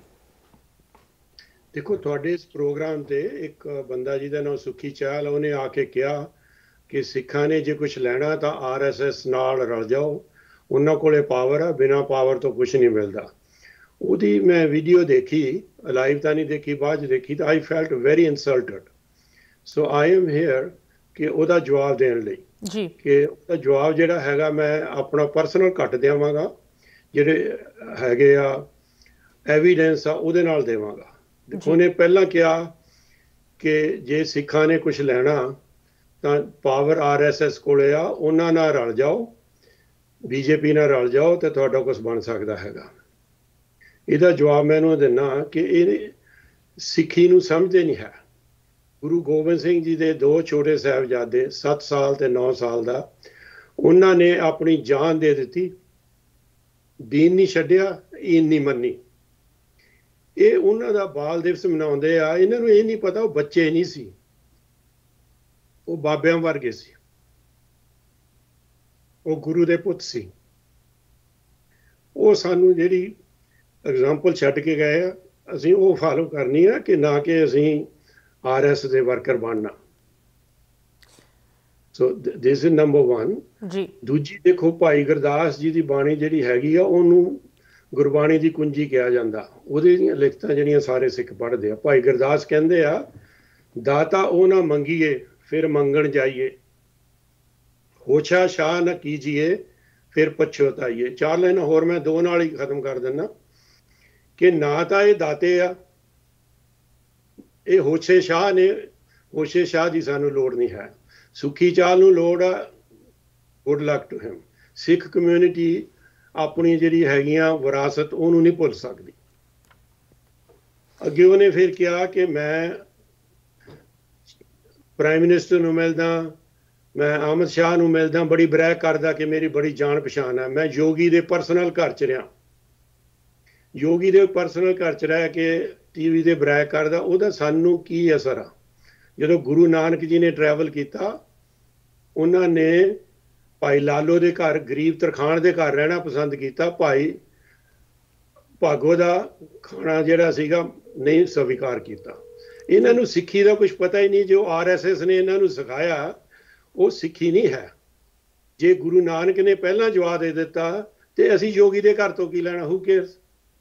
ਦੇਖੋ, ਤੁਹਾਡੇ ਇਸ ਪ੍ਰੋਗਰਾਮ ਤੇ ਇੱਕ ਬੰਦਾ ਜਿਹਦਾ ਨਾਮ ਸੁਖੀ ਚਾਹਲ, ਉਹਨੇ ਆ ਕੇ ਕਿਹਾ ਕਿ ਸਿੱਖਾਂ ਨੇ ਜੇ ਕੁਝ ਲੈਣਾ ਤਾਂ ਆਰ ਐਸ ਐਸ ਨਾਲ ਰਲ ਜਾਓ, ਉਹਨਾਂ ਕੋਲੇ ਪਾਵਰ ਆ, ਬਿਨਾਂ ਪਾਵਰ ਤੋਂ ਕੁਝ ਨਹੀਂ ਮਿਲਦਾ। ਉਹਦੀ ਮੈਂ ਵੀਡੀਓ ਦੇਖੀ, ਲਾਈਵ ਤਾਂ ਨਹੀਂ ਦੇਖੀ, ਬਾਅਦ 'ਚ ਦੇਖੀ ਤਾਂ I felt very insulted. So I am here ਕਿ ਉਹਦਾ ਜਵਾਬ ਦੇਣ ਲਈ ਜੀ, ਕਿ ਉਹਦਾ ਜਵਾਬ ਜਿਹੜਾ ਹੈਗਾ ਮੈਂ ਆਪਣਾ ਪਰਸਨਲ ਘੱਟ ਦੇਵਾਂਗਾ, ਜਿਹੜੇ ਹੈਗੇ ਆ ਐਵੀਡੈਂਸ ਆ ਉਹਦੇ ਨਾਲ ਦੇਵਾਂਗਾ। ਉਹਨੇ ਪਹਿਲਾਂ ਕਿਹਾ ਕਿ ਜੇ ਸਿੱਖਾਂ ਨੇ ਕੁਝ ਲੈਣਾ ਤਾਂ ਪਾਵਰ ਆਰ ਐਸ ਐਸ ਕੋਲੇ ਆ, ਉਹਨਾਂ ਨਾਲ ਰਲ ਜਾਓ, ਬੀਜੇਪੀ ਨਾਲ ਰਲ ਜਾਓ ਤੇ ਤੁਹਾਡਾ ਕੁਝ ਬਣ ਸਕਦਾ ਹੈਗਾ। ਇਹਦਾ ਜਵਾਬ ਮੈਂ ਇਹਨੂੰ ਦਿੰਦਾ ਕਿ ਇਹ ਸਿੱਖੀ ਨੂੰ ਸਮਝਦੇ ਨਹੀਂ ਹੈ। ਗੁਰੂ ਗੋਬਿੰਦ ਸਿੰਘ ਜੀ ਦੇ ਦੋ ਛੋਟੇ ਸਾਹਿਬਜ਼ਾਦੇ, ਸੱਤ ਸਾਲ ਤੇ ਨੌ ਸਾਲ ਦਾ, ਉਹਨਾਂ ਨੇ ਆਪਣੀ ਜਾਨ ਦੇ ਦਿੱਤੀ, ਦੀਨ ਨਹੀਂ ਛੱਡਿਆ, ਈਨ ਨਹੀਂ ਮੰਨੀ। ਇਹ ਉਹਨਾਂ ਦਾ ਬਾਲ ਦਿਵਸ ਮਨਾਉਂਦੇ ਆ, ਇਹਨਾਂ ਨੂੰ ਇਹ ਨਹੀਂ ਪਤਾ ਉਹ ਬੱਚੇ ਨਹੀਂ ਸੀ, ਉਹ ਬਾਬਿਆਂ ਵਰਗੇ ਸੀ, ਉਹ ਗੁਰੂ ਦੇ ਪੁੱਤ ਸੀ। ਉਹ ਸਾਨੂੰ ਜਿਹੜੀ ਐਗਜ਼ਾਮਪਲ ਛੱਡ ਕੇ ਗਏ ਆ, ਅਸੀਂ ਉਹ ਫਾਲੋ ਕਰਨੀ ਆ, ਕਿ ਨਾ ਕਿ ਅਸੀਂ ਆਰ ਐਸ ਦੇ ਵਰਕਰ ਬਣਨਾ। So this is number one ਜੀ। ਦੂਜੀ ਦੇਖੋ, ਭਾਈ ਗੁਰਦਾਸ ਜੀ ਦੀ ਬਾਣੀ ਜਿਹੜੀ ਹੈਗੀ ਆ, ਉਹਨੂੰ ਗੁਰਬਾਣੀ ਦੀ ਕੁੰਜੀ ਕਿਹਾ ਜਾਂਦਾ। ਉਹਦੇ ਦੀਆਂ ਲਿਖਤਾਂ ਜਿਹੜੀਆਂ ਸਾਰੇ ਸਿੱਖ ਪੜ੍ਹਦੇ ਆ। ਭਾਈ ਗੁਰਦਾਸ ਕਹਿੰਦੇ ਆ, ਦਾਤਾ ਉਹ ਨਾ ਮੰਗੀਏ ਫਿਰ ਮੰਗਣ ਜਾਈਏ, ਹੋਛਾ ਸ਼ਾਹ ਨਾ ਕੀਜੀਏ ਫਿਰ ਪਛਤਾਈਏ। ਚਾਰ ਲਾਈਨਾਂ ਹੋਰ ਮੈਂ ਦੋ ਨਾਲ ਹੀ ਖਤਮ ਕਰ ਦਿੰਦਾ ਕਿ ਨਾ ਤਾਂ ਇਹ ਦਾਤੇ ਆ, ਇਹ ਹੋਛੇ ਸ਼ਾਹ ਨੇ। ਹੋਛੇ ਸ਼ਾਹ ਦੀ ਸਾਨੂੰ ਲੋੜ ਨਹੀਂ ਹੈ, ਸੁਖੀ ਚਾਲ ਨੂੰ ਲੋੜ ਆ। Good luck to him. Sikh community ਆਪਣੀ ਜਿਹੜੀ ਹੈਗੀਆਂ ਵਿਰਾਸਤ ਉਹਨੂੰ ਨਹੀਂ ਭੁੱਲ ਸਕਦੀ। ਅੱਗੇ ਉਹਨੇ ਫਿਰ ਕਿਹਾ ਕਿ ਮੈਂ ਪ੍ਰਾਈਮ ਮਿਨਿਸਟਰ ਨੂੰ ਮਿਲਦਾ, ਮੈਂ ਅਮਿਤ ਸ਼ਾਹ ਨੂੰ ਮਿਲਦਾ, ਬੜੀ ਬਰੈਕ ਕਰਦਾ ਕਿ ਮੇਰੀ ਬੜੀ ਜਾਣ ਪਛਾਣ ਹੈ। ਮੈਂ ਯੋਗੀ ਦੇ ਪਰਸਨਲ ਘਰ 'ਚ ਰਿਹਾ, ਯੋਗੀ ਦੇ ਪਰਸਨਲ ਘਰ 'ਚ ਰਹਿ ਕੇ ਟੀ ਵੀ 'ਤੇ ਬਰੈਕ ਕਰਦਾ। ਉਹਦਾ ਸਾਨੂੰ ਕੀ ਅਸਰ ਆ? ਜਦੋਂ ਗੁਰੂ ਨਾਨਕ ਜੀ ਨੇ ਟਰੈਵਲ ਕੀਤਾ, ਉਹਨਾਂ ਨੇ ਭਾਈ ਲਾਲੋ ਦੇ ਘਰ, ਗਰੀਬ ਤਰਖਾਣ ਦੇ ਘਰ ਰਹਿਣਾ ਪਸੰਦ ਕੀਤਾ। ਭਾਈ ਭਾਗੋ ਦਾ ਖਾਣਾ ਜਿਹੜਾ ਸੀਗਾ ਨਹੀਂ ਸਵੀਕਾਰ ਕੀਤਾ। ਇਹਨਾਂ ਨੂੰ ਸਿੱਖੀ ਦਾ ਕੁਝ ਪਤਾ ਹੀ ਨਹੀਂ। ਜੋ ਆਰ ਐਸ ਐਸ ਨੇ ਇਹਨਾਂ ਨੂੰ ਸਿਖਾਇਆ ਉਹ ਸਿੱਖੀ ਨਹੀਂ ਹੈ। ਜੇ ਗੁਰੂ ਨਾਨਕ ਨੇ ਪਹਿਲਾਂ ਜਵਾਬ ਦੇ ਦਿੱਤਾ ਤੇ ਅਸੀਂ ਯੋਗੀ ਦੇ ਘਰ ਤੋਂ ਕੀ ਲੈਣਾ? Who cares?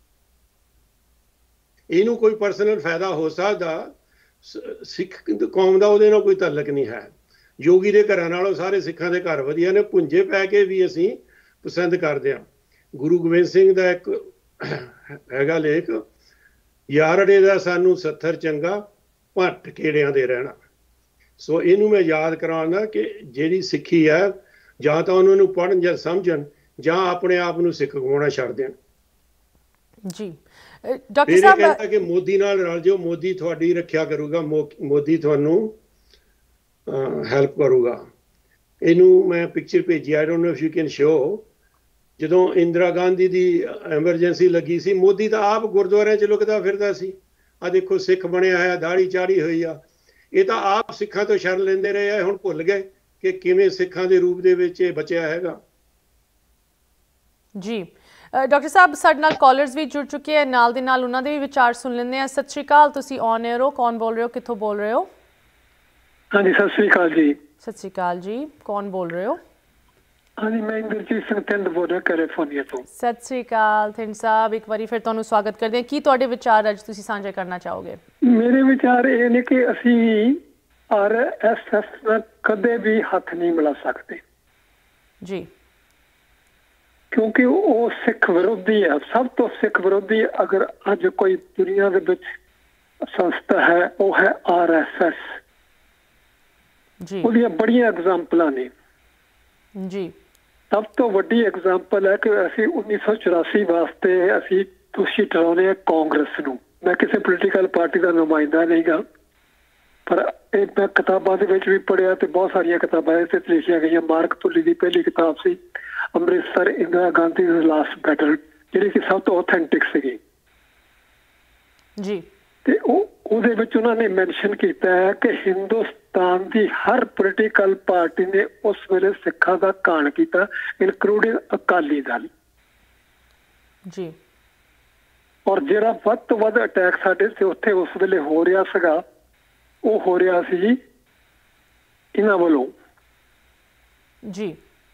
ਇਹਨੂੰ ਕੋਈ ਪਰਸਨਲ ਫਾਇਦਾ ਹੋ ਸਕਦਾ, ਸਿੱਖ ਕੌਮ ਦਾ ਉਹਦੇ ਨਾਲ ਕੋਈ ਤਾਲੁਕ ਨਹੀਂ ਹੈ। ਯੋਗੀ ਦੇ ਘਰਾਂ ਨਾਲੋਂ ਸਾਰੇ ਸਿੱਖਾਂ ਦੇ ਘਰ ਵਧੀਆ ਨੇ। ਭੁੰਜੇ ਪੈ ਕੇ ਵੀ ਅਸੀਂ ਪਸੰਦ ਕਰਦੇ ਹਾਂ। ਗੁਰੂ ਗੋਬਿੰਦ ਸਿੰਘ ਦਾ ਇੱਕ ਹੈਗਾ ਲੇਖ, ਯਾਰੜੇ ਦਾ ਸਾਨੂੰ ਸੱਥਰ ਚੰਗਾ, ਭੱਟ ਕਿਹੜਿਆਂ ਦੇ ਰਹਿਣਾ। ਸੋ ਇਹਨੂੰ ਮੈਂ ਯਾਦ ਕਰਾਉਣਾ ਕਿ ਜਿਹੜੀ ਸਿੱਖੀ ਹੈ, ਜਾਂ ਤਾਂ ਉਹਨਾਂ ਨੂੰ ਪੜ੍ਹਨ ਜਾਂ ਸਮਝਣ, ਜਾਂ ਆਪਣੇ ਆਪ ਨੂੰ ਸਿੱਖ ਗਵਾਉਣਾ ਛੱਡ ਦੇਣ। ਜੀ ਡਾਕਟਰ ਸਾਹਿਬ ਕਹਿੰਦਾ ਕਿ ਮੋਦੀ ਨਾਲ ਰਲ ਜਾਓ, ਮੋਦੀ ਤੁਹਾਡੀ ਰੱਖਿਆ ਕਰੂਗਾ, ਮੋਦੀ ਤੁਹਾਨੂੰ ਹੈਲਪ ਕਰੂਗਾ। ਇਹਨੂੰ ਮੈਂ ਪਿਕਚਰ ਭੇਜੀ, I don't know if you can show. ਜਦੋਂ ਇੰਦਰਾ ਗਾਂਧੀ ਦੀ ਐਮਰਜੈਂਸੀ ਲੱਗੀ ਸੀ, ਮੋਦੀ ਤਾਂ ਆਪ ਗੁਰਦੁਆਰਿਆਂ 'ਚ ਲੁਕਦਾ ਫਿਰਦਾ ਸੀ। ਆ ਦੇਖੋ ਸਿੱਖ ਬਣਿਆ ਹੋਇਆ, ਦਾੜੀ ਚਾੜੀ ਹੋਈ ਆ। ਇਹ ਤਾਂ ਆਪ ਸਿੱਖਾਂ ਤੋਂ ਸ਼ਰਨ ਲੈਂਦੇ ਰਹੇ ਆ, ਹੁਣ ਭੁੱਲ ਗਏ ਕਿ ਕਿਵੇਂ ਸਿੱਖਾਂ ਦੇ ਰੂਪ ਦੇ ਵਿੱਚ ਇਹ ਬਚਿਆ ਹੈਗਾ। ਜੀ ਡਾਕਟਰ ਸਾਹਿਬ, ਸਾਡੇ ਨਾਲ ਕਾਲਰਸ ਵੀ ਜੁੜ ਚੁੱਕੇ ਹੈ, ਨਾਲ ਦੇ ਨਾਲ ਉਹਨਾਂ ਦੇ ਵੀ ਵਿਚਾਰ ਸੁਣ ਲੈਂਦੇ ਆ। ਸਤਿ ਸ਼੍ਰੀ ਅਕਾਲ, ਤੁਸੀਂ ਔਨ 에ਅਰ ਹੋ, ਕੌਣ ਬੋਲ ਰਹੇ ਹੋ, ਕਿੱਥੋਂ ਬੋਲ ਰਹੇ ਹੋ? ਹਾਂਜੀ, ਸਤਿ ਸ਼੍ਰੀ ਅਕਾਲ ਜੀ। ਸਤਿ ਸ਼੍ਰੀ ਅਕਾਲ ਜੀ, ਕੌਣ ਬੋਲ ਰਹੇ ਹੋ? हाँ जी, मैं इंद्रजीत सिंह थिंद बोल रहा कैलिफोर्निया तो। सत श्री अकाल थिंद साहब, एक बारी फिर ਤੁਹਾਨੂੰ स्वागत ਕਰਦੇ ਹਾਂ। ਕੀ ਤੁਹਾਡੇ ਵਿਚਾਰ ਅੱਜ ਤੁਸੀਂ ਸਾਂਝੇ ਕਰਨਾ ਚਾਹੋਗੇ? ਮੇਰੇ ਵਿਚਾਰ ਇਹ ਨੇ ਕਿ ਅਸੀਂ ਆਰ ਐਸ ਐਸ ਨਾਲ ਕਦੇ ਵੀ ਹੱਥ ਨਹੀਂ ਮਿਲਾ ਸਕਦੇ ਜੀ, ਕਿਉਂਕਿ ਉਹ ਸਿੱਖ ਵਿਰੋਧੀ ਹੈ, ਸਭ ਤੋਂ ਸਿੱਖ ਵਿਰੋਧੀ। ਅਗਰ ਅੱਜ ਕੋਈ ਦੁਨੀਆ ਦੇ ਵਿੱਚ ਸੰਸਥਾ ਹੈ ਉਹ ਹੈ ਆਰ ਐਸ ਐਸ ਜੀ। ਉਹਦੀਆਂ ਬੜੀਆਂ ਐਗਜ਼ਾਮਪਲਾਂ ਨੇ ਜੀ। ਸਭ ਤੋਂ ਵੱਡੀ ਐਗਜ਼ਾਮਪਲ ਹੈ ਕਿ ਅਸੀਂ ਉੱਨੀ ਸੌ ਚੁਰਾਸੀ ਵਾਸਤੇ ਅਸੀਂ ਦੋਸ਼ੀ ਠਹਿਰਾਉਂਦੇ ਹਾਂ ਕਾਂਗਰਸ ਨੂੰ। ਮੈਂ ਕਿਸੇ ਪੋਲੀਟੀਕਲ ਪਾਰਟੀ ਦਾ ਨੁਮਾਇੰਦਾ ਨਹੀਂ ਗਾ, ਪਰ ਇਹ ਮੈਂ ਕਿਤਾਬਾਂ ਦੇ ਵਿੱਚ ਵੀ ਪੜ੍ਹਿਆ ਤੇ ਬਹੁਤ ਸਾਰੀਆਂ ਕਿਤਾਬਾਂ ਇਹਦੇ ਤੇ ਲਿਖੀਆਂ ਗਈਆਂ। ਮਾਰਕ ਤੁਲੀ ਦੀ ਪਹਿਲੀ ਕਿਤਾਬ ਸੀ ਅੰਮ੍ਰਿਤਸਰ ਇੰਦਰਾ ਗਾਂਧੀ ਦਾ ਲਾਸਟ ਬੈਟਲ, ਜਿਹੜੀ ਕਿ ਸਭ ਤੋਂ ਆਥੈਂਟਿਕ ਸੀਗੀ ਜੀ। ਤੇ ਉਹ ਉਹਦੇ ਵਿੱਚ ਉਹਨਾਂ ਨੇ ਮੈਂਸ਼ਨ ਕੀਤਾ ਹੈ ਕਿ ਹਿੰਦੁਸਤਾਨ ਦੀ ਹਰ ਪੋਲੀਟੀਕਲ ਪਾਰਟੀ ਨੇ ਉਸ ਵੇਲੇ ਸਿੱਖਾਂ ਦਾ ਘਾਣ ਕੀਤਾ, ਇਨਕਲੂਡਿੰਗ ਅਕਾਲੀ ਦਲ ਜੀ। ਔਰ ਜਿਹੜਾ ਵੱਧ ਤੋਂ ਵੱਧ ਅਟੈਕ ਸਾਡੇ ਤੇ ਉੱਥੇ ਉਸ ਵੇਲੇ ਹੋ ਰਿਹਾ ਸੀਗਾ, ਉਹ ਹੋ ਰਿਹਾ ਸੀ ਇਹਨਾਂ ਵੱਲੋਂ ਜੀ।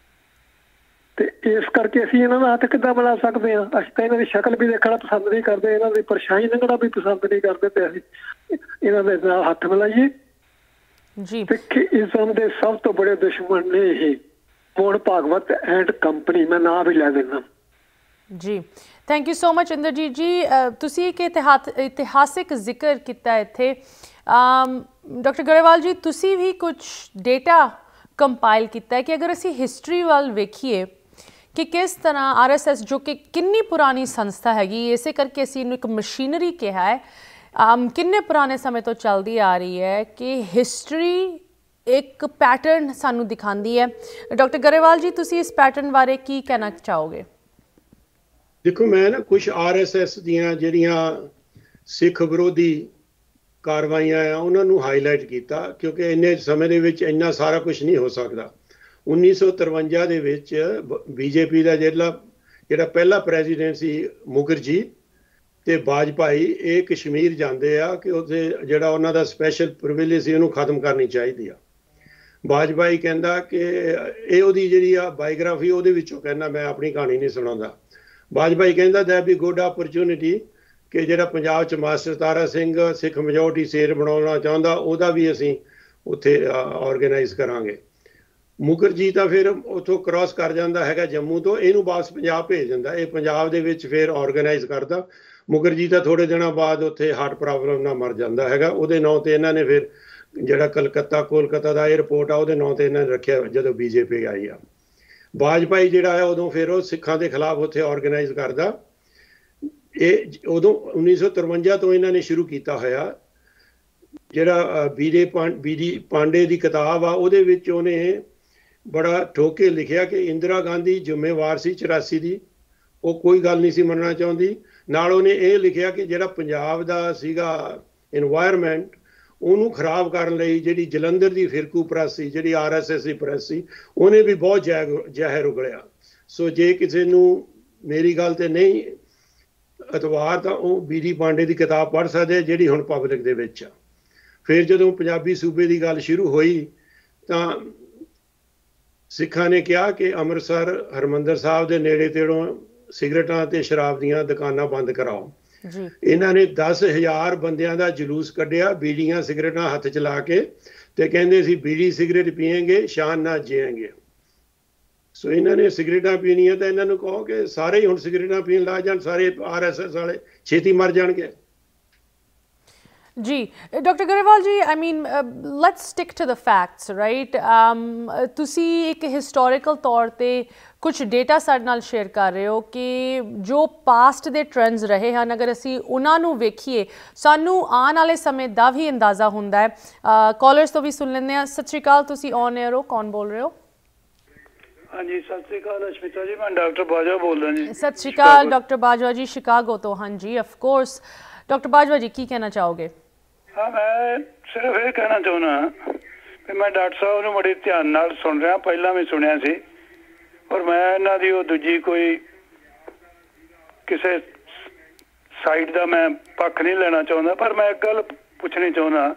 ਤੇ ਇਸ ਕਰਕੇ ਅਸੀਂ ਇਹਨਾਂ ਦਾ ਹੱਥ ਕਿੱਦਾਂ ਮਿਲਾ ਸਕਦੇ ਹਾਂ? ਅਸੀਂ ਤਾਂ ਇਹਨਾਂ ਦੀ ਸ਼ਕਲ ਵੀ ਦੇਖਣਾ ਪਸੰਦ ਨਹੀਂ ਕਰਦੇ, ਇਹਨਾਂ ਦੀ ਪਰਛਾਈ ਲੰਘਣਾ ਵੀ ਪਸੰਦ ਨਹੀਂ ਕਰਦੇ, ਤੇ ਅਸੀਂ ਇਹਨਾਂ ਦੇ ਨਾਲ ਹੱਥ ਮਿਲਾਈਏ ਜੀ। ਸਿੱਖੀਜ਼ਮ ਦੇ ਸਭ ਤੋਂ ਬੜੇ ਦੁਸ਼ਮਣ ਨੇ ਇਹ ਮੋਹਨ ਭਾਗਵਤ ਐਂਡ ਕੰਪਨੀ, ਮੈਂ ਨਾਂ ਵੀ ਲੈ ਦਿੰਦਾ ਜੀ। Thank you so much Inderjit ji. ਤੁਸੀਂ ਇੱਕ ਇਤਿਹਾਸਿਕ ਜ਼ਿਕਰ ਕੀਤਾ ਇੱਥੇ। ਡਾਕਟਰ ਗਰੇਵਾਲ ਜੀ, ਤੁਸੀਂ ਵੀ ਕੁਝ ਡੇਟਾ ਕੰਪਾਈਲ ਕੀਤਾ ਹੈ ਕਿ ਅਗਰ ਅਸੀਂ ਹਿਸਟਰੀ ਵੱਲ ਵੇਖੀਏ ਕਿ ਕਿਸ ਤਰ੍ਹਾਂ ਆਰ ਐਸ ਐਸ, ਜੋ ਕਿ ਕਿੰਨੀ ਪੁਰਾਣੀ ਸੰਸਥਾ ਹੈਗੀ, ਇਸੇ ਕਰਕੇ ਅਸੀਂ ਇਹਨੂੰ ਇੱਕ ਮਸ਼ੀਨਰੀ ਕਿਹਾ ਹੈ, ਕਿੰਨੇ ਪੁਰਾਣੇ ਸਮੇਂ ਤੋਂ ਚੱਲਦੀ ਆ ਰਹੀ ਹੈ, ਕਿ ਹਿਸਟਰੀ ਇੱਕ ਪੈਟਰਨ ਸਾਨੂੰ ਦਿਖਾਉਂਦੀ ਹੈ। ਡਾਕਟਰ ਗਰੇਵਾਲ ਜੀ, ਤੁਸੀਂ ਇਸ ਪੈਟਰਨ ਬਾਰੇ ਕੀ ਕਹਿਣਾ ਚਾਹੋਗੇ? ਦੇਖੋ, ਮੈਂ ਨਾ ਕੁਝ ਆਰ ਐਸ ਐਸ ਦੀਆਂ ਜਿਹੜੀਆਂ ਸਿੱਖ ਵਿਰੋਧੀ ਕਾਰਵਾਈਆਂ ਆ ਉਹਨਾਂ ਨੂੰ ਹਾਈਲਾਈਟ ਕੀਤਾ, ਕਿਉਂਕਿ ਇੰਨੇ ਸਮੇਂ ਦੇ ਵਿੱਚ ਇੰਨਾ ਸਾਰਾ ਕੁਝ ਨਹੀਂ ਹੋ ਸਕਦਾ। ਉੱਨੀ ਸੌ ਤਰਵੰਜਾ ਦੇ ਵਿੱਚ ਬੀਜੇਪੀ ਦਾ ਜਿਹੜਾ ਜਿਹੜਾ ਪਹਿਲਾ ਪ੍ਰੈਜ਼ੀਡੈਂਟ ਸੀ ਮੁਖਰਜੀ ਤੇ ਵਾਜਪਾਈ, ਇਹ ਕਸ਼ਮੀਰ ਜਾਂਦੇ ਆ ਕਿ ਉੱਥੇ ਜਿਹੜਾ ਉਹਨਾਂ ਦਾ ਸਪੈਸ਼ਲ ਪ੍ਰਿਵਿਲੇਜ ਸੀ ਉਹਨੂੰ ਖਤਮ ਕਰਨੀ ਚਾਹੀਦੀ ਆ। ਵਾਜਪਾਈ ਕਹਿੰਦਾ ਕਿ ਇਹ ਉਹਦੀ ਜਿਹੜੀ ਆ ਬਾਇਓਗ੍ਰਾਫੀ, ਉਹਦੇ ਵਿੱਚੋਂ ਕਹਿੰਦਾ ਮੈਂ ਆਪਣੀ ਕਹਾਣੀ ਨਹੀਂ ਸੁਣਾਉਂਦਾ। ਵਾਜਪਾਈ ਕਹਿੰਦਾ ਦੈਟ ਬੀ ਗੁੱਡ ਆਪਰਚੁਨਿਟੀ ਕਿ ਜਿਹੜਾ ਪੰਜਾਬ 'ਚ master Tara Singh Sikh majority state ਬਣਾਉਣਾ ਚਾਹੁੰਦਾ, ਉਹਦਾ ਵੀ ਅਸੀਂ ਉੱਥੇ ਔਰਗੇਨਾਈਜ਼ ਕਰਾਂਗੇ। ਮੁਖਰਜੀ ਤਾਂ ਫਿਰ ਉੱਥੋਂ ਕ੍ਰਾਸ ਕਰ ਜਾਂਦਾ ਹੈਗਾ ਜੰਮੂ ਤੋਂ, ਇਹਨੂੰ ਵਾਪਸ ਪੰਜਾਬ ਭੇਜ ਦਿੰਦਾ। ਇਹ ਪੰਜਾਬ ਦੇ ਵਿੱਚ ਫਿਰ ਔਰਗੇਨਾਈਜ਼ ਕਰਦਾ। ਮੁਖਰਜੀ ਤਾਂ ਥੋੜ੍ਹੇ ਦਿਨਾਂ ਬਾਅਦ ਉੱਥੇ ਹਾਰਟ ਪ੍ਰੋਬਲਮ ਨਾਲ ਮਰ ਜਾਂਦਾ ਹੈਗਾ। ਉਹਦੇ ਨਾਂ 'ਤੇ ਇਹਨਾਂ ਨੇ ਫਿਰ ਜਿਹੜਾ ਕਲਕੱਤਾ ਕੋਲਕਾਤਾ ਦਾ ਏਅਰਪੋਰਟ ਆ ਉਹਦੇ ਨਾਂ 'ਤੇ ਇਹਨਾਂ ਨੇ ਰੱਖਿਆ ਜਦੋਂ ਬੀਜੇਪੀ ਆਈ ਆ। ਵਾਜਪਾਈ ਜਿਹੜਾ ਹੈ ਉਦੋਂ ਫਿਰ ਉਹ ਸਿੱਖਾਂ ਦੇ ਖਿਲਾਫ ਉੱਥੇ ਔਰਗੇਨਾਈਜ਼ ਕਰਦਾ। ਇਹ ਉਦੋਂ ਉੱਨੀ ਸੌ ਤਰਵੰਜਾ ਤੋਂ ਇਹਨਾਂ ਨੇ ਸ਼ੁਰੂ ਕੀਤਾ ਹੋਇਆ। ਜਿਹੜਾ ਬੀਡੇ ਬੀਡੀ ਪਾਂਡੇ ਦੀ ਕਿਤਾਬ ਆ ਉਹਦੇ ਵਿੱਚ ਉਹਨੇ ਬੜਾ ਠੋਕ ਕੇ ਲਿਖਿਆ ਕਿ ਇੰਦਰਾ ਗਾਂਧੀ ਜ਼ਿੰਮੇਵਾਰ ਸੀ ਚੁਰਾਸੀ ਦੀ, ਉਹ ਕੋਈ ਗੱਲ ਨਹੀਂ ਸੀ ਮੰਨਣਾ ਚਾਹੁੰਦੀ। ਨਾਲ ਉਹਨੇ ਇਹ ਲਿਖਿਆ ਕਿ ਜਿਹੜਾ ਪੰਜਾਬ ਦਾ ਸੀਗਾ ਇਨਵਾਇਰਮੈਂਟ, ਉਹਨੂੰ ਖਰਾਬ ਕਰਨ ਲਈ ਜਿਹੜੀ ਜਲੰਧਰ ਦੀ ਫਿਰਕੂ ਪ੍ਰੈਸ ਸੀ, ਜਿਹੜੀ ਆਰ ਐਸ ਐਸ ਦੀ ਪ੍ਰੈਸ ਸੀ, ਉਹਨੇ ਵੀ ਬਹੁਤ ਜ਼ਹਿਰ ਉਗਲਿਆ। ਸੋ ਜੇ ਕਿਸੇ ਨੂੰ ਮੇਰੀ ਗੱਲ ਤੇ ਨਹੀਂ ਇਤਬਾਰ ਤਾਂ ਉਹ ਬੀਡੀ ਪਾਂਡੇ ਦੀ ਕਿਤਾਬ ਪੜ੍ਹ ਸਕਦੇ, ਜਿਹੜੀ ਹੁਣ ਪਬਲਿਕ ਦੇ ਵਿੱਚ ਆ। ਫਿਰ ਜਦੋਂ ਪੰਜਾਬੀ ਸੂਬੇ ਦੀ ਗੱਲ ਸ਼ੁਰੂ ਹੋਈ ਤਾਂ ਸਿੱਖਾਂ ਨੇ ਕਿਹਾ ਕਿ ਅੰਮ੍ਰਿਤਸਰ ਹਰਿਮੰਦਰ ਸਾਹਿਬ ਦੇ ਨੇੜੇ ਤੇੜੋਂ ਸਿਗਰਟਾਂ ਤੇ ਸ਼ਰਾਬ ਦੀਆਂ ਦੁਕਾਨਾਂ ਬੰਦ ਕਰਾਓ। ਇਹਨਾਂ ਨੇ ਦਸ ਹਜ਼ਾਰ ਬੰਦਿਆਂ ਦਾ ਜਲੂਸ ਕੱਢਿਆ, ਬੀੜੀਆਂ ਸਿਗਰਟਾਂ ਹੱਥ 'ਚ ਲਾ ਕੇ, ਤੇ ਕਹਿੰਦੇ ਸੀ ਬੀੜੀ ਸਿਗਰਟ ਪੀਏਂਗੇ ਸ਼ਾਨ ਨਾਲ ਜੀਏਂਗੇ। ਸੋ ਇਹਨਾਂ ਨੇ ਸਿਗਰਟਾਂ ਪੀਣੀਆਂ ਤਾਂ ਇਹਨਾਂ ਨੂੰ ਕਹੋ ਕਿ ਸਾਰੇ ਹੀ ਹੁਣ ਸਿਗਰਟਾਂ ਪੀਣ ਲੱਗ ਜਾਣ, ਸਾਰੇ ਆਰ ਐਸ ਐਸ ਵਾਲੇ ਛੇਤੀ ਮਰ ਜਾਣਗੇ। ਜੀ doctor Grewal ji, I mean let's stick to the facts, right. ਤੁਸੀਂ ਇੱਕ ਹਿਸਟੋਰੀਕਲ ਤੌਰ 'ਤੇ ਕੁਝ ਡੇਟਾ ਸਾਡੇ ਨਾਲ ਸ਼ੇਅਰ ਕਰ ਰਹੇ ਹੋ ਕਿ ਜੋ ਪਾਸਟ ਦੇ ਟ੍ਰੈਂਡਸ ਰਹੇ ਹਨ, ਅਗਰ ਅਸੀਂ ਉਹਨਾਂ ਨੂੰ ਵੇਖੀਏ, ਸਾਨੂੰ ਆਉਣ ਵਾਲੇ ਸਮੇਂ ਦਾ ਵੀ ਅੰਦਾਜ਼ਾ ਹੁੰਦਾ ਹੈ। ਕਾਲਰਸ ਤੋਂ ਵੀ ਸੁਣ ਲੈਂਦੇ ਹਾਂ। ਸਤਿ ਸ਼੍ਰੀ ਅਕਾਲ, ਤੁਸੀਂ ਔਨ ਏਅਰ ਹੋ, ਕੌਣ ਬੋਲ ਰਹੇ ਹੋ? ਹਾਂਜੀ, ਸਤਿ ਸ਼੍ਰੀ ਅਕਾਲ ਅਸ਼ਮਿਤਾ ਜੀ, ਮੈਂ ਡਾਕਟਰ ਬਾਜਵਾ ਬੋਲ ਰਿਹਾ ਜੀ। ਸਤਿ ਸ਼੍ਰੀ ਅਕਾਲ ਡਾਕਟਰ ਬਾਜਵਾ ਜੀ, ਸ਼ਿਕਾਗੋ ਤੋਂ। ਹਾਂਜੀ, ਆਫ ਕੋਰਸ। ਡਾਕਟਰ ਬਾਜਵਾ ਜੀ, ਕੀ ਕਹਿਣਾ ਚਾਹੋਗੇ? ਹਾਂ, ਮੈਂ ਸਿਰਫ ਇਹ ਕਹਿਣਾ ਚਾਹੁੰਦਾ ਕਿ ਮੈਂ ਡਾਕਟਰ ਸਾਹਿਬ ਨੂੰ ਬੜੇ ਧਿਆਨ ਨਾਲ ਸੁਣ ਰਿਹਾ, ਪਹਿਲਾਂ ਵੀ ਸੁਣਿਆ ਸੀ, ਔਰ ਮੈਂ ਇਹਨਾਂ ਦੀ ਉਹ ਦੂਜੀ ਕੋਈ ਕਿਸੇ ਸਾਈਡ ਦਾ ਮੈਂ ਪੱਖ ਨਹੀਂ ਲੈਣਾ ਚਾਹੁੰਦਾ, ਪਰ ਮੈਂ ਇੱਕ ਗੱਲ ਪੁੱਛਣੀ ਚਾਹੁੰਦਾ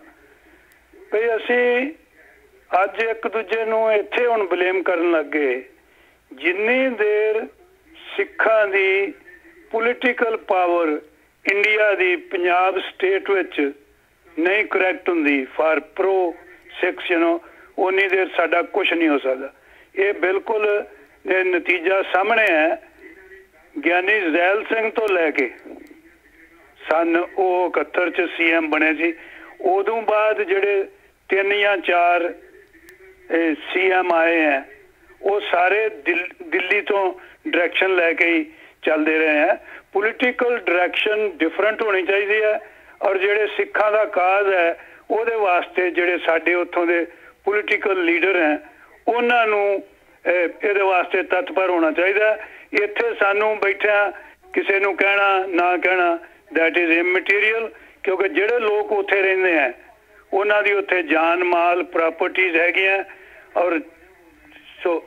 ਵੀ ਅਸੀਂ ਅੱਜ ਇੱਕ ਦੂਜੇ ਨੂੰ ਇੱਥੇ ਹੁਣ ਬਲੇਮ ਕਰਨ ਲੱਗ ਗਏ ਜਿੰਨੀ ਦੇਰ ਸਿੱਖਾਂ ਦੀ ਪੋਲੀਟੀਕਲ ਪਾਵਰ ਇੰਡੀਆ ਦੀ ਪੰਜਾਬ ਸਟੇਟ ਵਿੱਚ ਨਹੀਂ ਕਰੈਕਟ ਹੁੰਦੀ for pro Sikh you know ਉਨੀ ਦੇਰ ਸਾਡਾ ਕੁਝ ਨਹੀਂ ਹੋ ਸਕਦਾ। ਇਹ ਬਿਲਕੁਲ ਨਤੀਜਾ ਸਾਹਮਣੇ ਹੈ। ਗਿਆਨੀ ਜ਼ੈਲ ਸਿੰਘ ਤੋਂ ਲੈ ਕੇ ਸਨ ਉਹ ਇਕਹੱਤਰ ਚ ਸੀ ਐਮ ਬਣੇ ਸੀ, ਉਦੋਂ ਬਾਅਦ ਜਿਹੜੇ ਤਿੰਨ ਜਾਂ ਚਾਰ ਸੀ ਐਮ ਆਏ ਹੈ ਉਹ ਸਾਰੇ ਦਿੱਲੀ ਤੋਂ ਡਾਇਰੈਕਸ਼ਨ ਲੈ ਕੇ ਹੀ ਚੱਲਦੇ ਰਹੇ ਹੈ। ਪੋਲੀਟੀਕਲ ਡਾਇਰੈਕਸ਼ਨ ਡਿਫਰੈਂਟ ਹੋਣੀ ਚਾਹੀਦੀ ਹੈ ਔਰ ਜਿਹੜੇ ਸਿੱਖਾਂ ਦਾ ਕਾਜ਼ ਹੈ ਉਹਦੇ ਵਾਸਤੇ ਜਿਹੜੇ ਸਾਡੇ ਉੱਥੋਂ ਦੇ ਪੋਲੀਟੀਕਲ ਲੀਡਰ ਹੈ ਉਹਨਾਂ ਨੂੰ ਇਹਦੇ ਵਾਸਤੇ ਤਤਪਰ ਹੋਣਾ ਚਾਹੀਦਾ। ਇੱਥੇ ਸਾਨੂੰ ਬੈਠਿਆਂ ਕਿਸੇ ਨੂੰ ਕਹਿਣਾ ਨਾ ਕਹਿਣਾ ਦੈਟ ਇਜ਼ ਇਮਟੀਰੀਅਲ, ਕਿਉਂਕਿ ਜਿਹੜੇ ਲੋਕ ਉੱਥੇ ਰਹਿੰਦੇ ਹੈ ਉਹਨਾਂ ਦੀ ਉੱਥੇ ਜਾਨ ਮਾਲ ਪ੍ਰਾਪਰਟੀਜ਼ ਹੈਗੀਆਂ। ਔਰ ਸੋ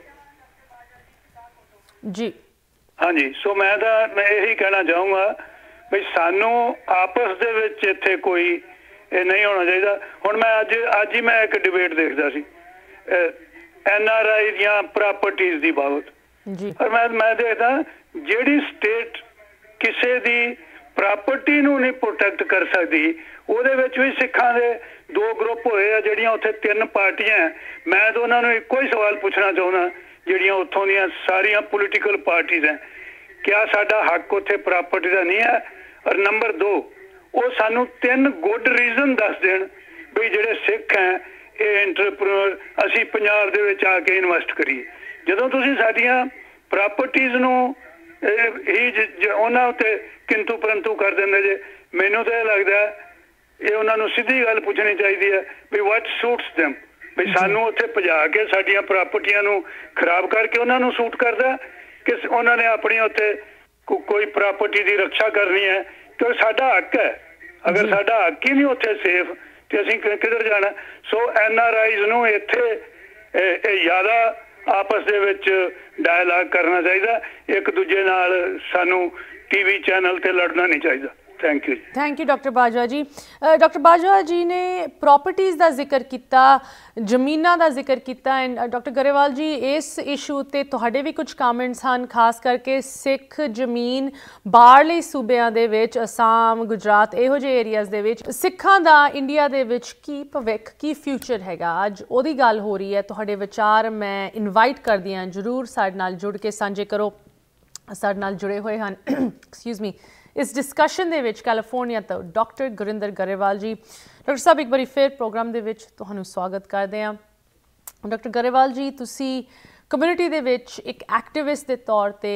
ਜੀ ਹਾਂਜੀ, ਸੋ ਮੈਂ ਤਾਂ ਮੈਂ ਇਹੀ ਕਹਿਣਾ ਚਾਹੂੰਗਾ ਵੀ ਸਾਨੂੰ ਆਪਸ ਦੇ ਵਿੱਚ ਇੱਥੇ ਕੋਈ ਇਹ ਨਹੀਂ ਹੋਣਾ ਚਾਹੀਦਾ। ਹੁਣ ਮੈਂ ਅੱਜ ਅੱਜ ਹੀ ਮੈਂ ਇੱਕ ਡਿਬੇਟ ਦੇਖਦਾ ਸੀ ਐਨ ਆਰ ਆਈ ਦੀਆਂ ਪ੍ਰਾਪਰਟੀਜ਼ ਦੀ ਬਾਬਤ, ਪਰ ਮੈਂ ਮੈਂ ਦੇਖਦਾ ਜਿਹੜੀ ਸਟੇਟ ਕਿਸੇ ਦੀ ਪ੍ਰਾਪਰਟੀ ਨੂੰ ਨਹੀਂ ਪ੍ਰੋਟੈਕਟ ਕਰ ਸਕਦੀ ਉਹਦੇ ਵਿੱਚ ਵੀ ਸਿੱਖਾਂ ਦੇ ਦੋ ਗਰੁੱਪ ਹੋਏ ਆ ਜਿਹੜੀਆਂ ਉੱਥੇ ਤਿੰਨ ਪਾਰਟੀਆਂ। ਮੈਂ ਤਾਂ ਉਹਨਾਂ ਨੂੰ ਇੱਕੋ ਹੀ ਸਵਾਲ ਪੁੱਛਣਾ ਚਾਹੁੰਦਾ ਜਿਹੜੀਆਂ ਉੱਥੋਂ ਦੀਆਂ ਸਾਰੀਆਂ ਪੋਲੀਟੀਕਲ ਪਾਰਟੀਜ਼ ਹੈ, ਕਿਆ ਸਾਡਾ ਹੱਕ ਉੱਥੇ ਪ੍ਰਾਪਰਟੀ ਦਾ ਨਹੀਂ ਹੈ? ਔਰ ਨੰਬਰ ਦੋ, ਉਹ ਸਾਨੂੰ ਤਿੰਨ ਗੁੱਡ ਰੀਜ਼ਨ ਦੱਸ ਦੇਣ ਵੀ ਜਿਹੜੇ ਸਿੱਖ ਹੈ ਇਹ ਐਂਟਰਪ੍ਰੀਨਰ ਅਸੀਂ ਪੰਜਾਬ ਦੇ ਵਿੱਚ ਆ ਕੇ ਇਨਵੈਸਟ ਕਰੀਏ। ਜਦੋਂ ਤੁਸੀਂ ਸਾਡੀਆਂ ਪ੍ਰਾਪਰਟੀਜ਼ ਨੂੰ ਹੀ ਉਹਨਾਂ ਉੱਤੇ ਕਿੰਤੂ ਪਰੰਤੂ ਕਰ ਦਿੰਦੇ ਜੇ, ਮੈਨੂੰ ਤਾਂ ਇਹ ਲੱਗਦਾ ਇਹ ਉਹਨਾਂ ਨੂੰ ਸਿੱਧੀ ਗੱਲ ਪੁੱਛਣੀ ਚਾਹੀਦੀ ਹੈ ਵੀ ਵਾਟ ਸੂਟਸ them, ਵੀ ਸਾਨੂੰ ਉੱਥੇ ਭਜਾ ਕੇ ਸਾਡੀਆਂ ਪ੍ਰਾਪਰਟੀਆਂ ਨੂੰ ਖਰਾਬ ਕਰਕੇ ਉਹਨਾਂ ਨੂੰ ਸੂਟ ਕਰਦਾ ਕਿ ਉਹਨਾਂ ਨੇ ਆਪਣੀ ਉੱਥੇ ਕੋਈ ਪ੍ਰਾਪਰਟੀ ਦੀ ਰੱਖਿਆ ਕਰਨੀ ਹੈ, ਕਿਉਂਕਿ ਸਾਡਾ ਹੱਕ ਹੈ। ਅਗਰ ਸਾਡਾ ਹੱਕ ਹੀ ਨਹੀਂ ਉੱਥੇ ਸੇਫ ਤੇ ਅਸੀਂ ਕਿੱਧਰ ਜਾਣਾ? ਸੋ ਐਨ ਆਰ ਆਈਜ਼ ਨੂੰ ਇੱਥੇ ਇਹ ਜ਼ਿਆਦਾ ਆਪਸ ਦੇ ਵਿੱਚ ਡਾਇਲਾਗ ਕਰਨਾ ਚਾਹੀਦਾ, ਇੱਕ ਦੂਜੇ ਨਾਲ ਸਾਨੂੰ ਟੀਵੀ ਚੈਨਲ ਤੇ ਲੜਨਾ ਨਹੀਂ ਚਾਹੀਦਾ। Thank you thank you doctor Bajwa ji. Doctor Bajwa ਜੀ ਨੇ ਪ੍ਰੋਪਰਟੀਜ਼ ਦਾ ਜ਼ਿਕਰ ਕੀਤਾ, ਜ਼ਮੀਨਾਂ ਦਾ ਜ਼ਿਕਰ ਕੀਤਾ। ਐਂਡ ਡਾਕਟਰ ਗਰੇਵਾਲ ਜੀ ਇਸ ਇਸ਼ੂ ਉੱਤੇ ਤੁਹਾਡੇ ਵੀ ਕੁਝ ਕਾਮੈਂਟਸ ਹਨ, ਖਾਸ ਕਰਕੇ ਸਿੱਖ ਜ਼ਮੀਨ ਬਾਹਰਲੇ ਸੂਬਿਆਂ ਦੇ ਵਿੱਚ ਅਸਾਮ, ਗੁਜਰਾਤ, ਇਹੋ ਜਿਹੇ ਏਰੀਆਜ਼ ਦੇ ਵਿੱਚ ਸਿੱਖਾਂ ਦਾ ਇੰਡੀਆ ਦੇ ਵਿੱਚ ਕੀ ਭਵਿੱਖ, ਕੀ ਫਿਊਚਰ ਹੈਗਾ, ਅੱਜ ਉਹਦੀ ਗੱਲ ਹੋ ਰਹੀ ਹੈ। ਤੁਹਾਡੇ ਵਿਚਾਰ ਮੈਂ ਇਨਵਾਈਟ ਕਰਦੀ ਹਾਂ, ਜ਼ਰੂਰ ਸਾਡੇ ਨਾਲ ਜੁੜ ਕੇ ਸਾਂਝੇ ਕਰੋ। ਸਾਡੇ ਨਾਲ ਜੁੜੇ ਹੋਏ ਹਨ ਐਕਸਕਿਊਜ਼ ਮੀ ਇਸ ਡਿਸਕਸ਼ਨ ਦੇ ਵਿੱਚ ਕੈਲੀਫੋਰਨੀਆ ਤੋਂ ਡਾਕਟਰ ਗੁਰਿੰਦਰ ਗਰੇਵਾਲ ਜੀ। ਡਾਕਟਰ ਸਾਹਿਬ ਇੱਕ ਵਾਰੀ ਫਿਰ ਪ੍ਰੋਗਰਾਮ ਦੇ ਵਿੱਚ ਤੁਹਾਨੂੰ ਸਵਾਗਤ ਕਰਦੇ ਹਾਂ। ਡਾਕਟਰ ਗਰੇਵਾਲ ਜੀ, ਤੁਸੀਂ ਕਮਿਊਨਿਟੀ ਦੇ ਵਿੱਚ ਇੱਕ ਐਕਟਿਵਿਸਟ ਦੇ ਤੌਰ 'ਤੇ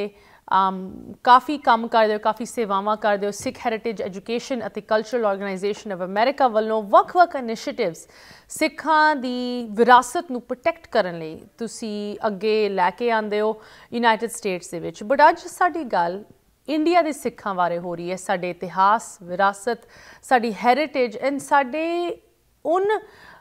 ਕਾਫੀ ਕੰਮ ਕਰਦੇ ਹੋ, ਕਾਫੀ ਸੇਵਾਵਾਂ ਕਰਦੇ ਹੋ। ਸਿੱਖ ਹੈਰੀਟੇਜ ਐਜੂਕੇਸ਼ਨ ਅਤੇ ਕਲਚਰਲ ਆਰਗੇਨਾਈਜੇਸ਼ਨ ਆਫ ਅਮਰੀਕਾ ਵੱਲੋਂ ਵੱਖ-ਵੱਖ ਇਨੀਸ਼ੀਏਟਿਵਸ ਸਿੱਖਾਂ ਦੀ ਵਿਰਾਸਤ ਨੂੰ ਪ੍ਰੋਟੈਕਟ ਕਰਨ ਲਈ ਤੁਸੀਂ ਅੱਗੇ ਲੈ ਕੇ ਆਉਂਦੇ ਹੋ ਯੂਨਾਈਟਿਡ ਸਟੇਟਸ ਦੇ ਵਿੱਚ। ਬਟ ਅੱਜ ਸਾਡੀ ਗੱਲ ਇੰਡੀਆ ਦੇ ਸਿੱਖਾਂ ਬਾਰੇ ਹੋ ਰਹੀ ਹੈ, ਸਾਡੇ ਇਤਿਹਾਸ, ਵਿਰਾਸਤ, ਸਾਡੀ ਹੈਰੀਟੇਜ ਐਂਡ ਸਾਡੇ ਉਨ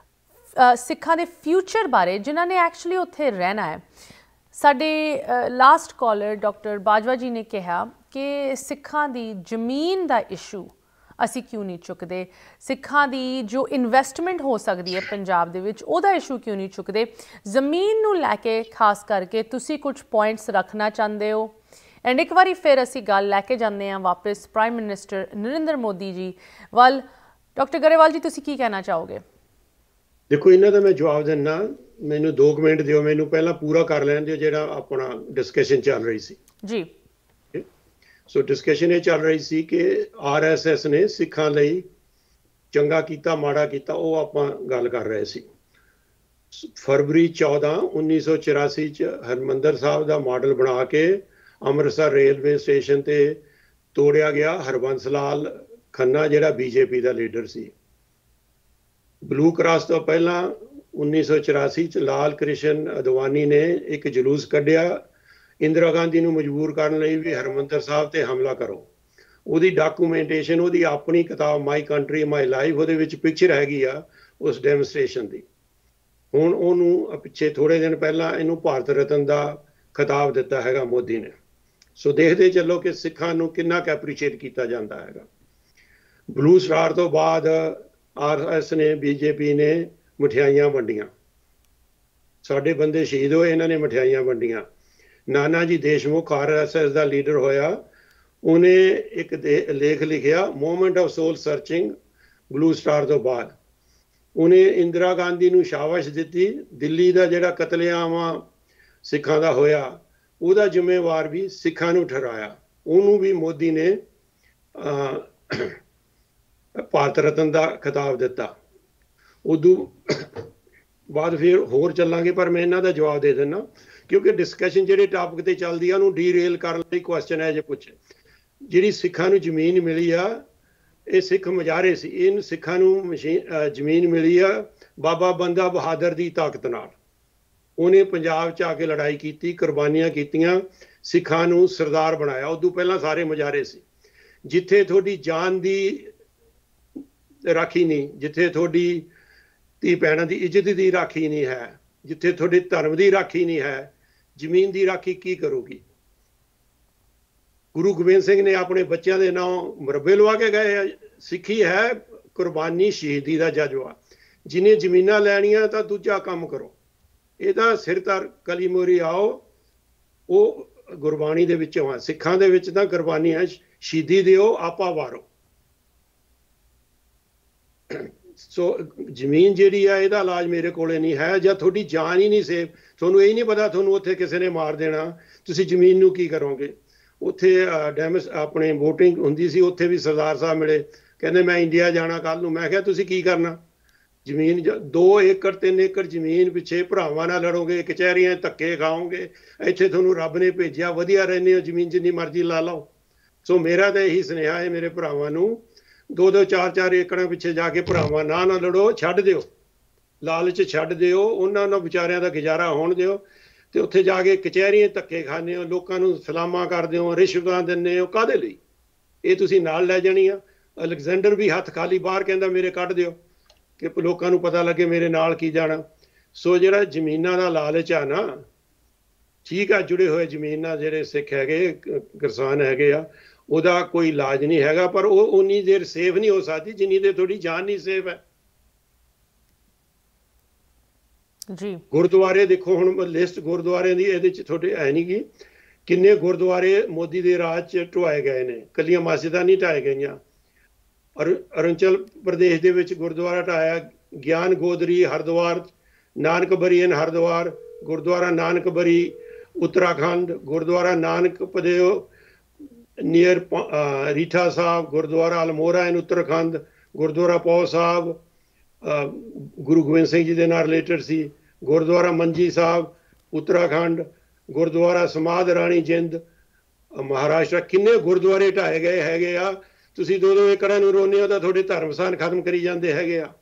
ਸਿੱਖਾਂ ਦੇ ਫਿਊਚਰ ਬਾਰੇ ਜਿਨ੍ਹਾਂ ਨੇ ਐਕਚੁਅਲੀ ਉੱਥੇ ਰਹਿਣਾ ਹੈ। ਸਾਡੇ ਲਾਸਟ ਕਾਲਰ ਡਾਕਟਰ ਬਾਜਵਾ ਜੀ ਨੇ ਕਿਹਾ ਕਿ ਸਿੱਖਾਂ ਦੀ ਜ਼ਮੀਨ ਦਾ ਇਸ਼ੂ ਅਸੀਂ ਕਿਉਂ ਨਹੀਂ ਚੁੱਕਦੇ, ਸਿੱਖਾਂ ਦੀ ਜੋ ਇਨਵੈਸਟਮੈਂਟ ਹੋ ਸਕਦੀ ਹੈ ਪੰਜਾਬ ਦੇ ਵਿੱਚ ਉਹਦਾ ਇਸ਼ੂ ਕਿਉਂ ਨਹੀਂ ਚੁੱਕਦੇ। ਜ਼ਮੀਨ ਨੂੰ ਲੈ ਕੇ ਖਾਸ ਕਰਕੇ ਤੁਸੀਂ ਕੁਝ ਪੁਆਇੰਟਸ ਰੱਖਣਾ ਚਾਹੁੰਦੇ ਹੋ। ਐਂਡ ਇੱਕ ਵਾਰੀ ਫਿਰ ਅਸੀਂ ਗੱਲ ਲੈ ਕੇ ਜਾਂਦੇ ਹਾਂ ਵਾਪਸ ਪ੍ਰਾਈਮ ਮਿਨਿਸਟਰ ਨਰਿੰਦਰ ਮੋਦੀ ਜੀ ਵੱਲ। ਡਾਕਟਰ ਗਰੇਵਾਲ ਜੀ, ਤੁਸੀਂ ਕੀ ਕਹਿਣਾ ਚਾਹੋਗੇ? ਦੇਖੋ, ਇਹਨਾਂ ਦਾ ਮੈਂ ਜਵਾਬ ਦਿੰਦਾ, ਮੈਨੂੰ ਦੋ ਮਿੰਟ ਦਿਓ, ਮੈਨੂੰ ਪਹਿਲਾਂ ਪੂਰਾ ਕਰ ਲੈਣ ਦਿਓ ਜਿਹੜਾ ਆਪਣਾ ਡਿਸਕਸ਼ਨ ਚੱਲ ਰਹੀ ਸੀ ਜੀ। ਸੋ ਡਿਸਕਸ਼ਨ ਇਹ ਚੱਲ ਰਹੀ ਸੀ ਕਿ ਆਰ ਐਸ ਐਸ ਨੇ ਸਿੱਖਾਂ ਲਈ ਚੰਗਾ ਕੀਤਾ, ਮਾੜਾ ਕੀਤਾ, ਉਹ ਆਪਾਂ ਗੱਲ ਕਰ ਰਹੇ ਸੀ। ਫਰਵਰੀ ਚੌਦਾਂ ਉੱਨੀ ਸੌ ਚੁਰਾਸੀ 'ਚ ਹਰਿਮੰਦਰ ਸਾਹਿਬ ਦਾ ਮਾਡਲ ਬਣਾ ਕੇ ਅੰਮ੍ਰਿਤਸਰ ਰੇਲਵੇ ਸਟੇਸ਼ਨ ਤੇ ਤੋੜਿਆ ਗਿਆ ਹਰਬੰਸ ਲਾਲ ਖੰਨਾ, ਜਿਹੜਾ ਬੀਜੇਪੀ ਦਾ ਲੀਡਰ ਸੀ। ਬਲੂ ਕਰਾਸ ਤੋਂ ਪਹਿਲਾਂ ਉੱਨੀ ਸੌ ਚੁਰਾਸੀ 'ਚ ਲਾਲ ਕ੍ਰਿਸ਼ਨ ਅਦਵਾਨੀ ਨੇ ਇੱਕ ਜਲੂਸ ਕੱਢਿਆ ਇੰਦਰਾ ਗਾਂਧੀ ਨੂੰ ਮਜਬੂਰ ਕਰਨ ਲਈ ਵੀ ਹਰਿਮੰਦਰ ਸਾਹਿਬ ਤੇ ਹਮਲਾ ਕਰੋ। ਉਹਦੀ ਡਾਕੂਮੈਂਟੇਸ਼ਨ, ਉਹਦੀ ਆਪਣੀ ਕਿਤਾਬ ਮਾਈ ਕੰਟਰੀ ਮਾਈ ਲਾਈਫ, ਉਹਦੇ ਵਿੱਚ ਪਿਕਚਰ ਹੈਗੀ ਆ ਉਸ ਡੈਮੋਨਸਟ੍ਰੇਸ਼ਨ ਦੀ। ਹੁਣ ਉਹਨੂੰ ਪਿੱਛੇ ਥੋੜੇ ਦਿਨ ਪਹਿਲਾਂ ਇਹਨੂੰ ਭਾਰਤ ਰਤਨ ਦਾ ਖਿਤਾਬ ਦਿੱਤਾ ਹੈਗਾ ਮੋਦੀ ਨੇ। ਸੋ ਦੇਖਦੇ ਚੱਲੋ ਕਿ ਸਿੱਖਾਂ ਨੂੰ ਕਿੰਨਾ ਕੁ ਐਪਰੀਸ਼ੀਏਟ ਕੀਤਾ ਜਾਂਦਾ ਹੈਗਾ। ਬਲੂ ਸਟਾਰ ਤੋਂ ਬਾਅਦ ਆਰ ਐਸ ਨੇ, ਬੀਜੇਪੀ ਨੇ ਮਠਿਆਈਆਂ ਵੰਡੀਆਂ, ਸਾਡੇ ਬੰਦੇ ਸ਼ਹੀਦ ਹੋਏ, ਇਹਨਾਂ ਨੇ ਮਠਿਆਈਆਂ ਵੰਡੀਆਂ। Nana ji Deshmukh R S S ਦਾ ਲੀਡਰ ਹੋਇਆ, ਉਹਨੇ ਇੱਕ ਲੇਖ ਲਿਖਿਆ movement of soul searching blue star ਤੋਂ ਬਾਅਦ। ਉਹਨੇ ਇੰਦਰਾ ਗਾਂਧੀ ਨੂੰ ਸ਼ਾਬਾਸ਼ ਦਿੱਤੀ। ਦਿੱਲੀ ਦਾ ਜਿਹੜਾ ਕਤਲੇਆਮ ਸਿੱਖਾਂ ਦਾ ਹੋਇਆ ਉਹਦਾ ਜ਼ਿੰਮੇਵਾਰ ਵੀ ਸਿੱਖਾਂ ਨੂੰ ਠਹਿਰਾਇਆ। ਉਹਨੂੰ ਵੀ ਮੋਦੀ ਨੇ ਭਾਰਤ ਰਤਨ ਦਾ ਖਿਤਾਬ ਦਿੱਤਾ। ਉਦੋਂ ਬਾਅਦ ਫਿਰ ਹੋਰ ਚੱਲਾਂਗੇ, ਪਰ ਮੈਂ ਇਹਨਾਂ ਦਾ ਜਵਾਬ ਦੇ ਦਿੰਦਾ ਕਿਉਂਕਿ ਡਿਸਕਸ਼ਨ ਜਿਹੜੇ ਟਾਪਿਕ ਤੇ ਚੱਲਦੀ ਆ ਉਹਨੂੰ ਡੀਰੇਲ ਕਰਨ ਲਈ ਕੁਐਸਚਨ ਹੈ ਜੇ ਪੁੱਛੇ। ਜਿਹੜੀ ਸਿੱਖਾਂ ਨੂੰ ਜ਼ਮੀਨ ਮਿਲੀ ਆ, ਇਹ ਸਿੱਖ ਮੁਜ਼ਾਹਰੇ ਸੀ, ਇਹਨੂੰ ਸਿੱਖਾਂ ਨੂੰ ਮਸ਼ੀਨ ਜ਼ਮੀਨ ਮਿਲੀ ਆ ਬਾਬਾ ਬੰਦਾ ਬਹਾਦਰ ਦੀ ਤਾਕਤ ਨਾਲ। ਉਹਨੇ ਪੰਜਾਬ 'ਚ ਆ ਕੇ ਲੜਾਈ ਕੀਤੀ, ਕੁਰਬਾਨੀਆਂ ਕੀਤੀਆਂ, ਸਿੱਖਾਂ ਨੂੰ ਸਰਦਾਰ ਬਣਾਇਆ। ਉਦੋਂ ਪਹਿਲਾਂ ਸਾਰੇ ਮੁਜ਼ਾਹਰੇ ਸੀ। ਜਿੱਥੇ ਤੁਹਾਡੀ ਜਾਨ ਦੀ ਰਾਖੀ ਨਹੀਂ, ਜਿੱਥੇ ਤੁਹਾਡੀ ਧੀ ਭੈਣਾਂ ਦੀ ਇੱਜ਼ਤ ਦੀ ਰਾਖੀ ਨਹੀਂ ਹੈ, ਜਿੱਥੇ ਤੁਹਾਡੇ ਧਰਮ ਦੀ ਰਾਖੀ ਨਹੀਂ ਹੈ, ਜ਼ਮੀਨ ਦੀ ਰਾਖੀ ਕੀ ਕਰੂਗੀ? ਗੁਰੂ ਗੋਬਿੰਦ ਸਿੰਘ ਨੇ ਆਪਣੇ ਬੱਚਿਆਂ ਦੇ ਨਾਂ ਮੁਰੱਬੇ ਲਵਾ ਕੇ ਗਏ। ਸਿੱਖੀ ਹੈ ਕੁਰਬਾਨੀ, ਸ਼ਹੀਦੀ ਦਾ ਜਜ਼ਬਾ। ਜਿਹਨੇ ਜ਼ਮੀਨਾਂ ਲੈਣੀਆਂ ਤਾਂ ਦੂਜਾ ਕੰਮ ਕਰੋ, ਇਹਦਾ ਸਿਰ ਧਰ ਕਲੀ ਮੋਰੀ ਆਓ। ਉਹ ਗੁਰਬਾਣੀ ਦੇ ਵਿੱਚੋਂ ਆ। ਸਿੱਖਾਂ ਦੇ ਵਿੱਚ ਤਾਂ ਕੁਰਬਾਨੀ ਹੈ, ਸ਼ਹੀਦੀ ਦਿਓ, ਆਪਾ ਵਾਰੋ। ਸੋ ਜ਼ਮੀਨ ਜਿਹੜੀ ਆ ਇਹਦਾ ਇਲਾਜ ਮੇਰੇ ਕੋਲੇ ਨਹੀਂ ਹੈ। ਜਾਂ ਤੁਹਾਡੀ ਜਾਨ ਹੀ ਨਹੀਂ ਸੇਫ, ਤੁਹਾਨੂੰ ਇਹ ਨਹੀਂ ਪਤਾ ਤੁਹਾਨੂੰ ਉੱਥੇ ਕਿਸੇ ਨੇ ਮਾਰ ਦੇਣਾ, ਤੁਸੀਂ ਜ਼ਮੀਨ ਨੂੰ ਕੀ ਕਰੋਗੇ? ਉੱਥੇ ਡੈਮਸ ਆਪਣੇ ਵੋਟਿੰਗ ਹੁੰਦੀ ਸੀ, ਉੱਥੇ ਵੀ ਸਰਦਾਰ ਸਾਹਿਬ ਮਿਲੇ, ਕਹਿੰਦੇ ਮੈਂ ਇੰਡੀਆ ਜਾਣਾ ਕੱਲ੍ਹ ਨੂੰ। ਮੈਂ ਕਿਹਾ ਤੁਸੀਂ ਕੀ ਕਰਨਾ? ਜ਼ਮੀਨ ਦੋ ਏਕੜ ਤਿੰਨ ਏਕੜ ਜ਼ਮੀਨ ਪਿੱਛੇ ਭਰਾਵਾਂ ਨਾਲ ਲੜੋਗੇ, ਕਚਹਿਰੀਆਂ ਧੱਕੇ ਖਾਓਗੇ। ਇੱਥੇ ਤੁਹਾਨੂੰ ਰੱਬ ਨੇ ਭੇਜਿਆ, ਵਧੀਆ ਰਹਿੰਦੇ ਹੋ, ਜ਼ਮੀਨ ਜਿੰਨੀ ਮਰਜ਼ੀ ਲਾ ਲਓ। ਸੋ ਮੇਰਾ ਤਾਂ ਇਹੀ ਸੁਨੇਹਾ ਹੈ ਮੇਰੇ ਭਰਾਵਾਂ ਨੂੰ, ਦੋ ਦੋ ਚਾਰ ਚਾਰ ਏਕੜਾਂ ਪਿੱਛੇ ਜਾ ਕੇ ਭਰਾਵਾਂ ਨਾ ਨਾ ਲੜੋ, ਛੱਡ ਦਿਓ, ਲਾਲਚ ਛੱਡ ਦਿਓ, ਉਹਨਾਂ ਉਹਨਾਂ ਵਿਚਾਰਿਆਂ ਦਾ ਗੁਜ਼ਾਰਾ ਹੋਣ ਦਿਓ। ਤੇ ਉੱਥੇ ਜਾ ਕੇ ਕਚਹਿਰੀਆਂ ਧੱਕੇ ਖਾਂਦੇ ਹੋ, ਲੋਕਾਂ ਨੂੰ ਸਲਾਮਾਂ ਕਰਦੇ ਹੋ, ਰਿਸ਼ਵਤਾਂ ਦਿੰਦੇ ਹੋ, ਕਾਹਦੇ ਲਈ? ਇਹ ਤੁਸੀਂ ਨਾਲ ਲੈ ਜਾਣੀਆਂ। ਅਲੈਗਜ਼ੈਂਡਰ ਵੀ ਹੱਥ ਖਾਲੀ ਬਾਹਰ ਕਹਿੰਦਾ ਮੇਰੇ ਕੱਢ ਦਿਓ, ਕਿ ਲੋਕਾਂ ਨੂੰ ਪਤਾ ਲੱਗੇ ਮੇਰੇ ਨਾਲ ਕੀ ਜਾਣਾ। ਸੋ ਜਿਹੜਾ ਜ਼ਮੀਨਾਂ ਦਾ ਲਾਲਚ ਆ ਨਾ, ਠੀਕ ਆ, ਜੁੜੇ ਹੋਏ ਜ਼ਮੀਨ ਨਾਲ ਜਿਹੜੇ ਸਿੱਖ ਹੈਗੇ, ਕਿਸਾਨ ਹੈਗੇ ਆ, ਉਹਦਾ ਕੋਈ ਇਲਾਜ ਨਹੀਂ ਹੈਗਾ। ਪਰ ਉਹ ਉਨੀ ਦੇਰ ਸੇਫ ਨਹੀਂ ਹੋ ਸਕਦੀ ਜਿੰਨੀ ਦੇਰ ਤੁਹਾਡੀ ਜਾਨ ਨਹੀਂ ਸੇਫ ਹੈ। ਜੀ ਗੁਰਦੁਆਰੇ ਦੇਖੋ, ਹੁਣ ਲਿਸਟ ਗੁਰਦੁਆਰਿਆਂ ਦੀ ਇਹਦੇ 'ਚ ਤੁਹਾਡੇ ਹੈ ਨਹੀਂ ਗੀ, ਕਿੰਨੇ ਗੁਰਦੁਆਰੇ ਮੋਦੀ ਦੇ ਰਾਜ 'ਚ ਢਵਾਏ ਗਏ ਨੇ। ਕੱਲੀਆਂ ਮਸਜਿਦਾਂ ਨਹੀਂ ਢਾਏ ਗਈਆਂ। ਅਰ ਅਰੁਣਾਚਲ ਪ੍ਰਦੇਸ਼ ਦੇ ਵਿੱਚ ਗੁਰਦੁਆਰਾ ਢਾਇਆ, ਗਿਆਨ ਗੋਦਰੀ ਹਰਿਦੁਆਰ, ਨਾਨਕ ਬਰੀ ਇਨ ਹਰਿਦੁਆਰ, ਗੁਰਦੁਆਰਾ ਨਾਨਕ ਬਰੀ ਉੱਤਰਾਖੰਡ, ਗੁਰਦੁਆਰਾ ਨਾਨਕ ਪਦੇਓ ਨੀਅਰ ਰੀਠਾ ਸਾਹਿਬ, ਗੁਰਦੁਆਰਾ ਅਲਮੋਰਾ ਇਨ ਉੱਤਰਾਖੰਡ, ਗੁਰਦੁਆਰਾ ਪੌ ਸਾਹਿਬ ਗੁਰੂ ਗੋਬਿੰਦ ਸਿੰਘ ਜੀ ਦੇ ਨਾਲ ਰਿਲੇਟਡ ਸੀ, ਗੁਰਦੁਆਰਾ ਮੰਜੀ ਸਾਹਿਬ ਉੱਤਰਾਖੰਡ, ਗੁਰਦੁਆਰਾ ਸਮਾਧ ਰਾਣੀ ਜਿੰਦ ਮਹਾਰਾਸ਼ਟਰ। ਕਿੰਨੇ ਗੁਰਦੁਆਰੇ ਢਾਏ ਗਏ ਹੈਗੇ ਆ। ਤੁਸੀਂ ਦੋ ਦੋ ਏਕੜਾਂ ਨੂੰ ਰੋਂਦੇ ਹੋ ਤਾਂ ਤੁਹਾਡੇ ਧਰਮ ਸਥਾਨ ਖਤਮ ਕਰੀ ਜਾਂਦੇ ਹੈਗੇ ਆ।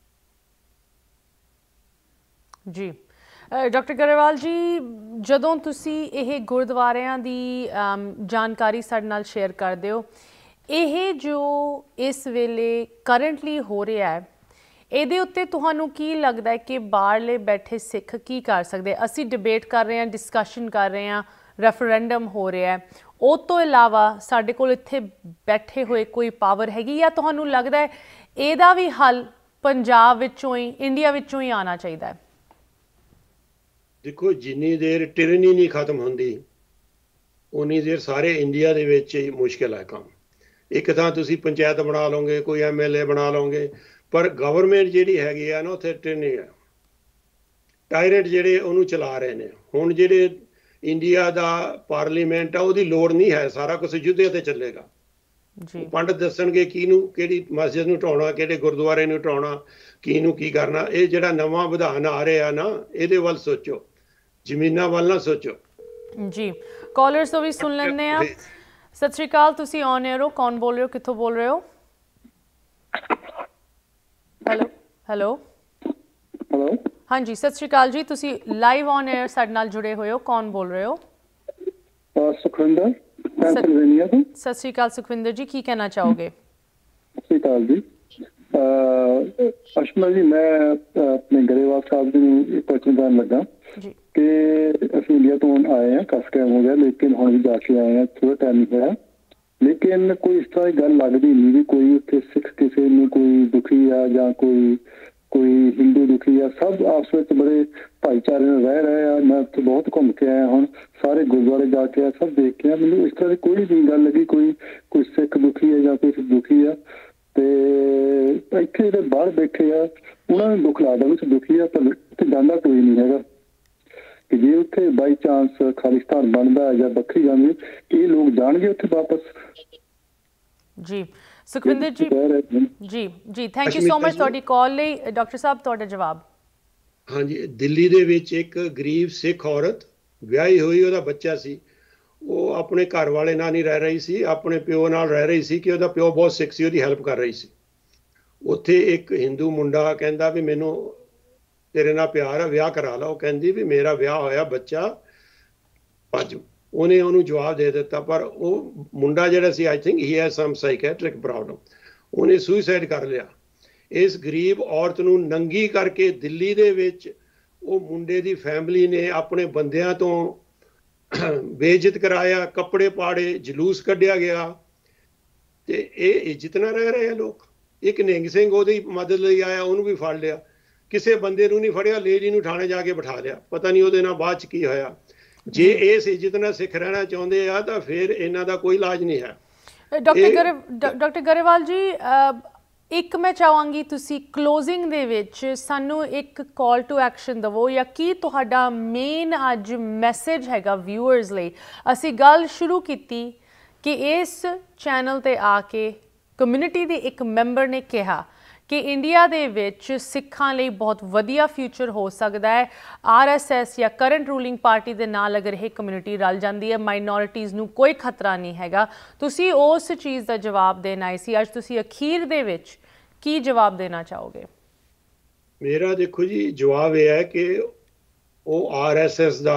ਜੀ ਡਾਕਟਰ ਗਰੇਵਾਲ ਜੀ, ਜਦੋਂ ਤੁਸੀਂ ਇਹ ਗੁਰਦੁਆਰਿਆਂ ਦੀ ਜਾਣਕਾਰੀ ਸਾਡੇ ਨਾਲ ਸ਼ੇਅਰ ਕਰਦੇ ਹੋ, ਇਹ ਜੋ ਇਸ ਵੇਲੇ ਕਰੰਟਲੀ ਹੋ ਰਿਹਾ ਹੈ, ਇਹਦੇ ਉੱਤੇ ਤੁਹਾਨੂੰ ਕੀ ਲੱਗਦਾ ਹੈ ਕਿ ਬਾਹਰਲੇ ਬੈਠੇ ਸਿੱਖ ਕੀ ਕਰ ਸਕਦੇ? ਅਸੀਂ ਡਿਬੇਟ ਕਰ ਰਹੇ ਹਾਂ, ਡਿਸਕਸ਼ਨ ਕਰ ਰਹੇ ਹਾਂ, ਰੈਫਰੈਂਡਮ ਹੋ ਰਿਹਾ, ਉਹ ਤੋਂ ਇਲਾਵਾ ਸਾਡੇ ਕੋਲ ਇੱਥੇ ਬੈਠੇ ਹੋਏ ਕੋਈ ਪਾਵਰ ਹੈਗੀ, ਜਾਂ ਤੁਹਾਨੂੰ ਲੱਗਦਾ ਹੈ ਇਹਦਾ ਵੀ ਹੱਲ ਪੰਜਾਬ ਵਿੱਚੋਂ ਹੀ, ਇੰਡੀਆ ਵਿੱਚੋਂ ਹੀ ਆਉਣਾ ਚਾਹੀਦਾ ਹੈ? ਦੇਖੋ, ਜਿੰਨੀ ਦੇਰ ਟਿਰਨੀ ਨਹੀਂ ਖਤਮ ਹੁੰਦੀ ਉਨੀ ਦੇਰ ਸਾਰੇ ਇੰਡੀਆ ਦੇ ਵਿੱਚ ਹੀ ਮੁਸ਼ਕਿਲ ਹੈ ਕੰਮ। ਇੱਕ ਤਾਂ ਤੁਸੀਂ ਪੰਚਾਇਤ ਬਣਾ ਲਓਗੇ, ਕੋਈ ਐਮ ਐਲ ਏ ਬਣਾ ਲਓਗੇ, ਪਰ ਗਵਰਨਮੈਂਟ ਜਿਹੜੀ ਹੈਗੀ ਆ ਨਾ, ਉੱਥੇ ਟਿਰਨੀ ਆ, ਟਾਇਰਟ ਜਿਹੜੇ ਉਹਨੂੰ ਚਲਾ ਰਹੇ ਨੇ। ਹੁਣ ਜਿਹੜੇ ਇੰਡੀਆ ਦਾ ਪਾਰਲੀਮੈਂਟ ਆ, ਉਹਦੀ ਲੋੜ ਨਹੀਂ ਹੈ, ਸਾਰਾ ਕੁਛ ਯੁੱਧੇ ਤੇ ਚੱਲੇਗਾ। ਪੰਡਤ ਦੱਸਣਗੇ ਕਿਹਨੂੰ ਕਿਹੜੀ ਮਸਜਿਦ ਨੂੰ ਢਾਉਣਾ, ਕਿਹੜੇ ਗੁਰਦੁਆਰੇ ਨੂੰ ਢਾਉਣਾ, ਕਿਹਨੂੰ ਕੀ ਕਰਨਾ। ਇਹ ਜਿਹੜਾ ਨਵਾਂ ਵਿਧਾਨ ਆ ਰਿਹਾ ਨਾ, ਇਹਦੇ ਵੱਲ ਸੋਚੋ, ਜ਼ਮੀਨਾਂ ਵੱਲ ਨਾ ਸੋਚੋ। ਜੀ ਕਾਲਰਸ ਤੋਂ ਵੀ ਸੁਣ ਲੈਂਦੇ ਆ। ਸਤਿ ਸ਼੍ਰੀ ਅਕਾਲ, ਤੁਸੀਂ ਔਨ 에ਅਰ ਹੋ, ਕੌਣ ਬੋਲ ਰਹੇ ਹੋ, ਕਿੱਥੋਂ ਬੋਲ ਰਹੇ ਹੋ? ਹੈਲੋ ਹੈਲੋ ਹੈਲੋ ਹਾਂਜੀ, ਸਤਿ ਸ਼੍ਰੀ ਅਕਾਲ ਜੀ, ਤੁਸੀਂ ਲਾਈਵ ਔਨ 에ਅਰ ਸਾਡੇ ਨਾਲ ਜੁੜੇ ਹੋਏ ਹੋ, ਕੌਣ ਬੋਲ ਰਹੇ ਹੋ? ਸੁਖਵਿੰਦਰ, ਸਤਿ ਸ਼੍ਰੀ ਅਕਾਲ ਸੁਖਵਿੰਦਰ ਜੀ, ਕੀ ਕਹਿਣਾ ਚਾਹੋਗੇ? ਸਤਿ ਸ਼੍ਰੀ ਅਕਾਲ ਜੀ। ਅਸ਼ਮਾ ਜੀ, ਮੈਂ ਆਪਣੇ ਗਰੇਵਾਲ ਸਾਹਿਬ ਜੀ ਨੂੰ ਇਹ ਕੁਐਸਚਨ ਕਰਨ ਲੱਗਾ ਕਿ ਅਸੀਂ ਇੰਡੀਆ ਤੋਂ ਆਏ ਹਾਂ, ਕਾਫੀ ਟਾਈਮ ਹੋ ਗਿਆ, ਲੇਕਿਨ ਹੁਣ ਵੀ ਜਾ ਕੇ ਆਏ ਹਾਂ, ਥੋੜਾ ਟਾਈਮ ਨਹੀਂ ਹੋਇਆ, ਲੇਕਿਨ ਕੋਈ ਇਸ ਤਰ੍ਹਾਂ ਦੀ ਗੱਲ ਲੱਗਦੀ ਨਹੀਂ ਵੀ ਕੋਈ ਉੱਥੇ ਸਿੱਖ ਕਿਸੇ ਨੂੰ ਕੋਈ ਦੁਖੀ ਆ ਜਾਂ ਕੋਈ कोई हिंदू दुखी आ, सब आपस में बड़े भाईचारे में रह रहे हैं। मैं तो बहुत घूम के आया हूँ, सारे गुरुद्वारे जाके आया, सब देख के आया। मैंने इस तरह की कोई नहीं गल लगी कोई कोई सिख दुखी है या कोई दुखी है। ਤੇ ਇੱਥੇ ਜਿਹੜੇ ਬਾਹਰ ਬੈਠੇ ਆ ਉਹਨਾਂ ਨੂੰ ਦੁੱਖ ਲੱਗਦਾ ਵੀ ਦੁਖੀ ਆ, ਪਰ ਉੱਥੇ ਜਾਂਦਾ ਕੋਈ ਨਹੀਂ ਹੈਗਾ ਕਿ ਜੇ ਉੱਥੇ ਬਾਈ ਚਾਂਸ ਖਾਲਿਸਤਾਨ ਬਣਦਾ ਜਾਂ ਵੱਖਰੀ ਜਾਂਦੀ ਇਹ ਲੋਕ ਜਾਣਗੇ ਉੱਥੇ ਵਾਪਸ। ਜੀ ਸੁਖਵਿੰਦਰ ਜੀ ਜੀ ਜੀ ਥੈਂਕ ਯੂ ਸੋ ਮਚ ਤੁਹਾਡੀ ਕਾਲ ਲਈ। ਡਾਕਟਰ ਸਾਹਿਬ ਤੁਹਾਡਾ ਜਵਾਬ। ਹਾਂਜੀ, ਦਿੱਲੀ ਦੇ ਵਿੱਚ ਇੱਕ ਗਰੀਬ ਸਿੱਖ ਔਰਤ ਵਿਆਹੀ ਹੋਈ, ਉਹਦਾ ਬੱਚਾ ਸੀ, ਉਹ ਆਪਣੇ ਘਰ ਵਾਲੇ ਨਾਲ ਨਹੀਂ ਰਹਿ ਰਹੀ ਸੀ, ਆਪਣੇ ਪਿਓ ਨਾਲ ਰਹਿ ਰਹੀ ਸੀ ਕਿ ਉਹਦਾ ਪਿਓ ਬਹੁਤ ਸਿੱਖ ਸੀ, ਉਹਦੀ ਹੈਲਪ ਕਰ ਰਹੀ ਸੀ। ਉੱਥੇ ਇੱਕ ਹਿੰਦੂ ਮੁੰਡਾ ਕਹਿੰਦਾ ਵੀ ਮੈਨੂੰ ਤੇਰੇ ਨਾਲ ਪਿਆਰ ਆ, ਵਿਆਹ ਕਰਾ ਲਾ। ਉਹ ਕਹਿੰਦੀ ਵੀ ਮੇਰਾ ਵਿਆਹ ਹੋਇਆ, ਬੱਚਾ ਅੱਜ। ਉਹਨੇ ਉਹਨੂੰ ਜਵਾਬ ਦੇ ਦਿੱਤਾ, ਪਰ ਉਹ ਮੁੰਡਾ ਜਿਹੜਾ ਸੀ I think he has some psychiatric problem, ਉਹਨੇ ਸੁਸਾਈਡ ਕਰ ਲਿਆ। ਇਸ ਗਰੀਬ ਔਰਤ ਨੂੰ ਨੰਗੀ ਕਰਕੇ ਦਿੱਲੀ ਦੇ ਵਿੱਚ ਉਹ ਮੁੰਡੇ ਦੀ ਫੈਮਿਲੀ ਨੇ ਆਪਣੇ ਬੰਦਿਆਂ ਤੋਂ ਬੇਇੱਜ਼ਤ ਕਰਾਇਆ, ਕੱਪੜੇ ਪਾੜੇ, ਜਲੂਸ ਕੱਢਿਆ ਗਿਆ। ਤੇ ਇਹ ਇੱਜ਼ਤ ਨਾਲ ਰਹਿ ਰਹੇ ਆ ਲੋਕ। ਇੱਕ ਨਿਹੰਗ ਸਿੰਘ ਉਹਦੀ ਮਦਦ ਲਈ ਆਇਆ, ਉਹਨੂੰ ਵੀ ਫੜ ਲਿਆ। ਕਿਸੇ ਬੰਦੇ ਨੂੰ ਨਹੀਂ ਫੜਿਆ, ਲੇਡੀ ਨੂੰ ਥਾਣੇ ਜਾ ਕੇ ਬਿਠਾ ਲਿਆ। ਪਤਾ ਨਹੀਂ ਉਹਦੇ ਨਾਲ ਬਾਅਦ ਚ ਕੀ ਹੋਇਆ। ਜੇ ਇਸ ਇੱਜ਼ਤ ਨਾਲ ਸਿੱਖ ਰਹਿਣਾ ਚਾਹੁੰਦੇ ਆ ਤਾਂ ਫਿਰ ਇਹਨਾਂ ਦਾ ਕੋਈ ਇਲਾਜ ਨਹੀਂ ਹੈ। ਡਾਕਟਰ ਡਾਕਟਰ ਗਰੇਵਾਲ ਜੀ, ਇੱਕ ਮੈਂ ਚਾਹਾਂਗੀ ਤੁਸੀਂ ਕਲੋਜ਼ਿੰਗ ਦੇ ਵਿੱਚ ਸਾਨੂੰ ਇੱਕ ਕਾਲ ਟੂ ਐਕਸ਼ਨ ਦੇਵੋ, ਜਾਂ ਕੀ ਤੁਹਾਡਾ ਮੇਨ ਅੱਜ ਮੈਸੇਜ ਹੈਗਾ ਵਿਊਅਰਸ ਲਈ। ਅਸੀਂ ਗੱਲ ਸ਼ੁਰੂ ਕੀਤੀ ਕਿ ਇਸ ਚੈਨਲ 'ਤੇ ਆ ਕੇ ਕਮਿਊਨਿਟੀ ਦੇ ਇੱਕ ਮੈਂਬਰ ਨੇ ਕਿਹਾ ਕਿ ਇੰਡੀਆ ਦੇ ਵਿੱਚ ਸਿੱਖਾਂ ਲਈ ਬਹੁਤ ਵਧੀਆ ਫਿਊਚਰ ਹੋ ਸਕਦਾ ਹੈ ਆਰ ਐਸ ਐਸ ਜਾਂ ਕਰੰਟ ਰੂਲਿੰਗ ਪਾਰਟੀ ਦੇ ਨਾਲ ਅਗਰ ਇਹ ਕਮਿਊਨਿਟੀ ਰਲ ਜਾਂਦੀ ਹੈ, ਮਾਈਨੋਰਿਟੀਜ਼ ਨੂੰ ਕੋਈ ਖਤਰਾ ਨਹੀਂ ਹੈਗਾ। ਤੁਸੀਂ ਉਸ ਚੀਜ਼ ਦਾ ਜਵਾਬ ਦੇਣ ਆਏ ਸੀ, ਅੱਜ ਤੁਸੀਂ ਅਖੀਰ ਦੇ ਵਿੱਚ ਕੀ ਜਵਾਬ ਦੇਣਾ ਚਾਹੋਗੇ? ਮੇਰਾ ਦੇਖੋ ਜੀ ਜਵਾਬ ਇਹ ਹੈ ਕਿ ਉਹ ਆਰ ਐਸ ਐਸ ਦਾ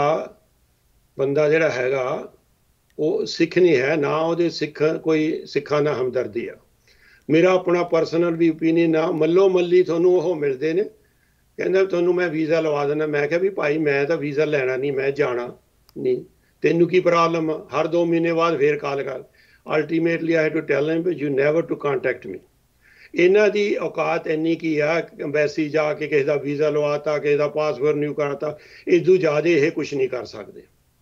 ਬੰਦਾ ਜਿਹੜਾ ਹੈਗਾ ਉਹ ਸਿੱਖ ਨਹੀਂ ਹੈ, ਨਾ ਉਹਦੇ ਸਿੱਖ ਕੋਈ ਸਿੱਖਾਂ ਨਾਲ ਹਮਦਰਦੀ ਆ। ਮੇਰਾ ਆਪਣਾ ਪਰਸਨਲ ਵੀ ਓਪੀਨੀਅਨ ਆ। ਮੱਲੋ ਮੱਲੀ ਤੁਹਾਨੂੰ ਉਹ ਮਿਲਦੇ ਨੇ, ਕਹਿੰਦਾ ਤੁਹਾਨੂੰ ਮੈਂ ਵੀਜ਼ਾ ਲਵਾ ਦੇਣਾ। ਮੈਂ ਕਿਹਾ ਵੀ ਭਾਈ ਮੈਂ ਤਾਂ ਵੀਜ਼ਾ ਲੈਣਾ ਨਹੀਂ, ਮੈਂ ਜਾਣਾ ਨਹੀਂ, ਤੈਨੂੰ ਕੀ ਪ੍ਰੋਬਲਮ ਆ? ਹਰ ਦੋ ਮਹੀਨੇ ਬਾਅਦ ਫੇਰ ਕਾਲ ਕਰ। Ultimately I had to tell him you never to contact me. ਇਹਨਾਂ ਦੀ ਔਕਾਤ ਇੰਨੀ ਕੀ ਆ, ਅੰਬੈਸੀ ਜਾ ਕੇ ਕਿਸੇ ਦਾ ਵੀਜ਼ਾ ਲਵਾਤਾ, ਕਿਸੇ ਦਾ ਪਾਸਪੋਰਟ ਨਿਊ ਕਰਾਤਾ, ਇਦੋਂ ਜ਼ਿਆਦਾ ਇਹ ਕੁਛ ਨਹੀਂ ਕਰ ਸਕਦੇ।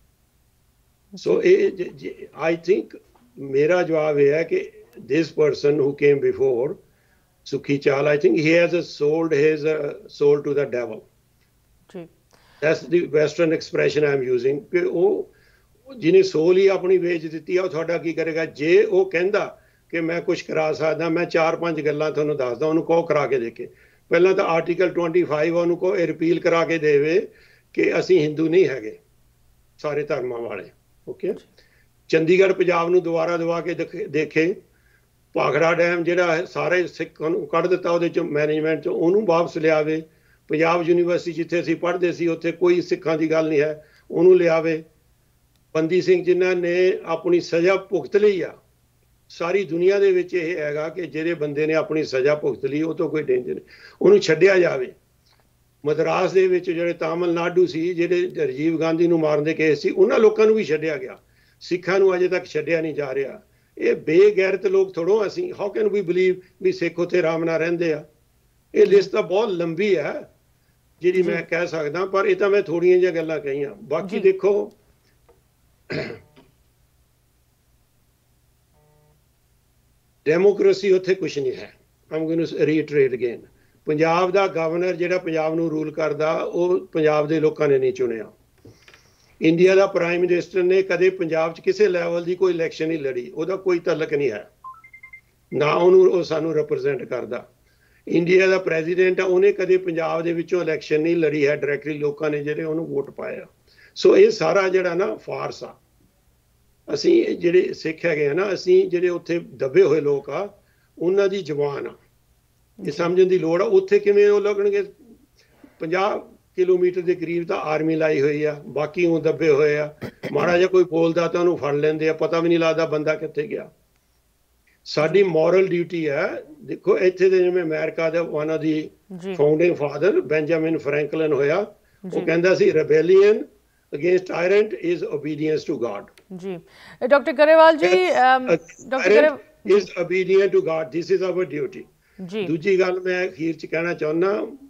ਸੋ ਇਹ ਆਈ ਥਿੰਕ ਮੇਰਾ ਜਵਾਬ ਇਹ ਹੈ ਕਿ this person who came before Sukhi Chahal, I think he has sold his uh, soul to the devil. Ji, that's the western expression I am using ਕਿ ਉਹ ਜਿਹਨੇ ਸੋਲ ਹੀ ਆਪਣੀ ਵੇਚ ਦਿੱਤੀ ਆ, ਉਹ ਤੁਹਾਡਾ ਕੀ ਕਰੇਗਾ? ਜੇ ਉਹ ਕਹਿੰਦਾ ਕਿ ਮੈਂ ਕੁਝ ਕਰਾ ਸਕਦਾ, ਮੈਂ ਚਾਰ ਪੰਜ ਗੱਲਾਂ ਤੁਹਾਨੂੰ ਦੱਸਦਾ, ਉਹਨੂੰ ਕਹੋ ਕਰਾ ਕੇ ਦੇਖੇ। ਪਹਿਲਾਂ ਤਾਂ ਆਰਟੀਕਲ ਪੱਚੀ ਉਹਨੂੰ ਕਹੋ ਇਹ ਰਿਪੀਲ ਕਰਾ ਕੇ ਦੇਵੇ ਕਿ ਅਸੀਂ ਹਿੰਦੂ ਨਹੀਂ ਹੈਗੇ, ਸਾਰੇ ਧਰਮਾਂ ਵਾਲੇ। ਓਕੇ, ਚੰਡੀਗੜ੍ਹ ਪੰਜਾਬ ਨੂੰ ਦੁਬਾਰਾ ਦਵਾ ਕੇ ਦੇਖੇ। ਭਾਖੜਾ ਡੈਮ ਜਿਹੜਾ ਸਾਰੇ ਸਿੱਖਾਂ ਨੂੰ ਕੱਢ ਦਿੱਤਾ ਉਹਦੇ ਚੋਂ ਮੈਨੇਜਮੈਂਟ ਚੋਂ, ਉਹਨੂੰ ਵਾਪਸ ਲਿਆਵੇ। ਪੰਜਾਬ ਯੂਨੀਵਰਸਿਟੀ ਜਿੱਥੇ ਅਸੀਂ ਪੜ੍ਹਦੇ ਸੀ ਉੱਥੇ ਕੋਈ ਸਿੱਖਾਂ ਦੀ ਗੱਲ ਨਹੀਂ ਹੈ, ਉਹਨੂੰ ਲਿਆਵੇ। ਬੰਦੀ ਸਿੰਘ ਜਿਨ੍ਹਾਂ ਨੇ ਆਪਣੀ ਸਜ਼ਾ ਭੁਗਤ ਲਈ ਆ, ਸਾਰੀ ਦੁਨੀਆ ਦੇ ਵਿੱਚ ਇਹ ਹੈਗਾ ਕਿ ਜਿਹੜੇ ਬੰਦੇ ਨੇ ਆਪਣੀ ਸਜ਼ਾ ਭੁਗਤ ਲਈ ਉਹ ਤੋਂ ਕੋਈ ਡੇਂਜਰ ਨਹੀਂ, ਉਹਨੂੰ ਛੱਡਿਆ ਜਾਵੇ। ਮਦਰਾਸ ਦੇ ਵਿੱਚ ਜਿਹੜੇ ਤਾਮਿਲਨਾਡੂ ਸੀ, ਜਿਹੜੇ ਰਾਜੀਵ ਗਾਂਧੀ ਨੂੰ ਮਾਰਨ ਦੇ ਕੇਸ ਸੀ, ਉਹਨਾਂ ਲੋਕਾਂ ਨੂੰ ਵੀ ਛੱਡਿਆ ਗਿਆ। ਸਿੱਖਾਂ ਨੂੰ ਅਜੇ ਤੱਕ ਛੱਡਿਆ ਨਹੀਂ ਜਾ ਰਿਹਾ। ਇਹ ਬੇਗੈਰਤ ਲੋਕ ਥੋੜ੍ਹੋ ਅਸੀਂ, how can we believe we Sikh ਉੱਥੇ ਆਰਾਮ ਨਾਲ ਰਹਿੰਦੇ ਆ? ਇਹ ਲਿਸਟ ਤਾਂ ਬਹੁਤ ਲੰਬੀ ਹੈ ਜਿਹੜੀ ਮੈਂ ਕਹਿ ਸਕਦਾ, ਪਰ ਇਹ ਤਾਂ ਮੈਂ ਥੋੜ੍ਹੀਆਂ ਜਿਹੀਆਂ ਗੱਲਾਂ ਕਹੀਆਂ। ਬਾਕੀ ਦੇਖੋ ਡੈਮੋਕ੍ਰੇਸੀ ਉੱਥੇ ਕੁਛ ਨਹੀਂ ਹੈ। I'm going to reiterate again, Punjab ਦਾ ਗਵਰਨਰ ਜਿਹੜਾ ਪੰਜਾਬ ਨੂੰ ਰੂਲ ਕਰਦਾ ਉਹ ਪੰਜਾਬ ਦੇ ਲੋਕਾਂ ਨੇ ਨਹੀਂ ਚੁਣਿਆ। ਇੰਡੀਆ ਦਾ ਪ੍ਰਾਈਮ ਮਿਨਿਸਟਰ ਨੇ ਕਦੇ ਪੰਜਾਬ 'ਚ ਕਿਸੇ ਲੈਵਲ ਦੀ ਕੋਈ ਇਲੈਕਸ਼ਨ ਨਹੀਂ ਲੜੀ, ਉਹਦਾ ਕੋਈ ਤਾਲੁਕ ਨਹੀਂ ਹੈ, ਨਾ ਉਹਨੂੰ ਉਹ ਸਾਨੂੰ ਰਿਪਰੈਜ਼ੈਂਟ ਕਰਦਾ। ਇੰਡੀਆ ਦਾ ਪ੍ਰੈਜ਼ੀਡੈਂਟ ਆ, ਉਹਨੇ ਕਦੇ ਪੰਜਾਬ ਦੇ ਵਿੱਚੋਂ ਇਲੈਕਸ਼ਨ ਨਹੀਂ ਲੜੀ ਹੈ, ਡਾਇਰੈਕਟਲੀ ਲੋਕਾਂ ਨੇ ਜਿਹੜੇ ਉਹਨੂੰ ਵੋਟ ਪਾਇਆ। ਸੋ ਇਹ ਸਾਰਾ ਜਿਹੜਾ ਨਾ ਫਾਰਸ ਆ। ਅਸੀਂ ਜਿਹੜੇ ਸਿੱਖ ਹੈਗੇ ਆ ਨਾ, ਅਸੀਂ ਜਿਹੜੇ ਉੱਥੇ ਦੱਬੇ ਹੋਏ ਲੋਕ ਆ, ਉਹਨਾਂ ਦੀ ਜ਼ਬਾਨ ਆ, ਇਹ ਸਮਝਣ ਦੀ ਲੋੜ ਆ। ਉੱਥੇ ਕਿਵੇਂ ਉਹ ਲੱਗਣਗੇ? ਪੰਜਾਹ ਕਿਲੋਮੀਟਰ ਦੇ ਕਰੀਬ ਤਾਂ ਆਰਮੀ ਲਾਈ ਹੋਈ ਆ, ਬਾਕੀ ਉਹ ਦੱਬੇ ਹੋਏ ਆ। ਮਾੜਾ ਜਿਹਾ ਕੋਈ ਬੋਲਦਾ ਤਾਂ ਉਹਨੂੰ ਫੜ ਲੈਂਦੇ ਆ, ਪਤਾ ਵੀ ਨਹੀਂ ਲੱਗਦਾ ਬੰਦਾ ਕਿੱਥੇ ਗਿਆ। ਸਾਡੀ ਮੋਰਲ ਡਿਊਟੀ ਹੈ। ਦੇਖੋ ਇੱਥੇ ਦੇ ਜਿਵੇਂ ਅਮਰੀਕਾ ਦਾ ਉਹਨਾਂ ਦੀ ਫਾਊਂਡਿੰਗ ਫਾਦਰ ਬੈਂਜਾਮਿਨ ਫਰੈਂਕਲਿਨ ਹੋਇਆ, ਉਹ ਕਹਿੰਦਾ ਸੀ rebellion against tyrant is obedience to God. ਜੀ doctor Grewal ji, doctor Grewal is obedient to God, this is our duty. ਜੀ। ਦੂਜੀ ਗੱਲ ਮੈਂ ਅਖੀਰ ਚ ਕਹਿਣਾ ਚਾਹੁੰਦਾ,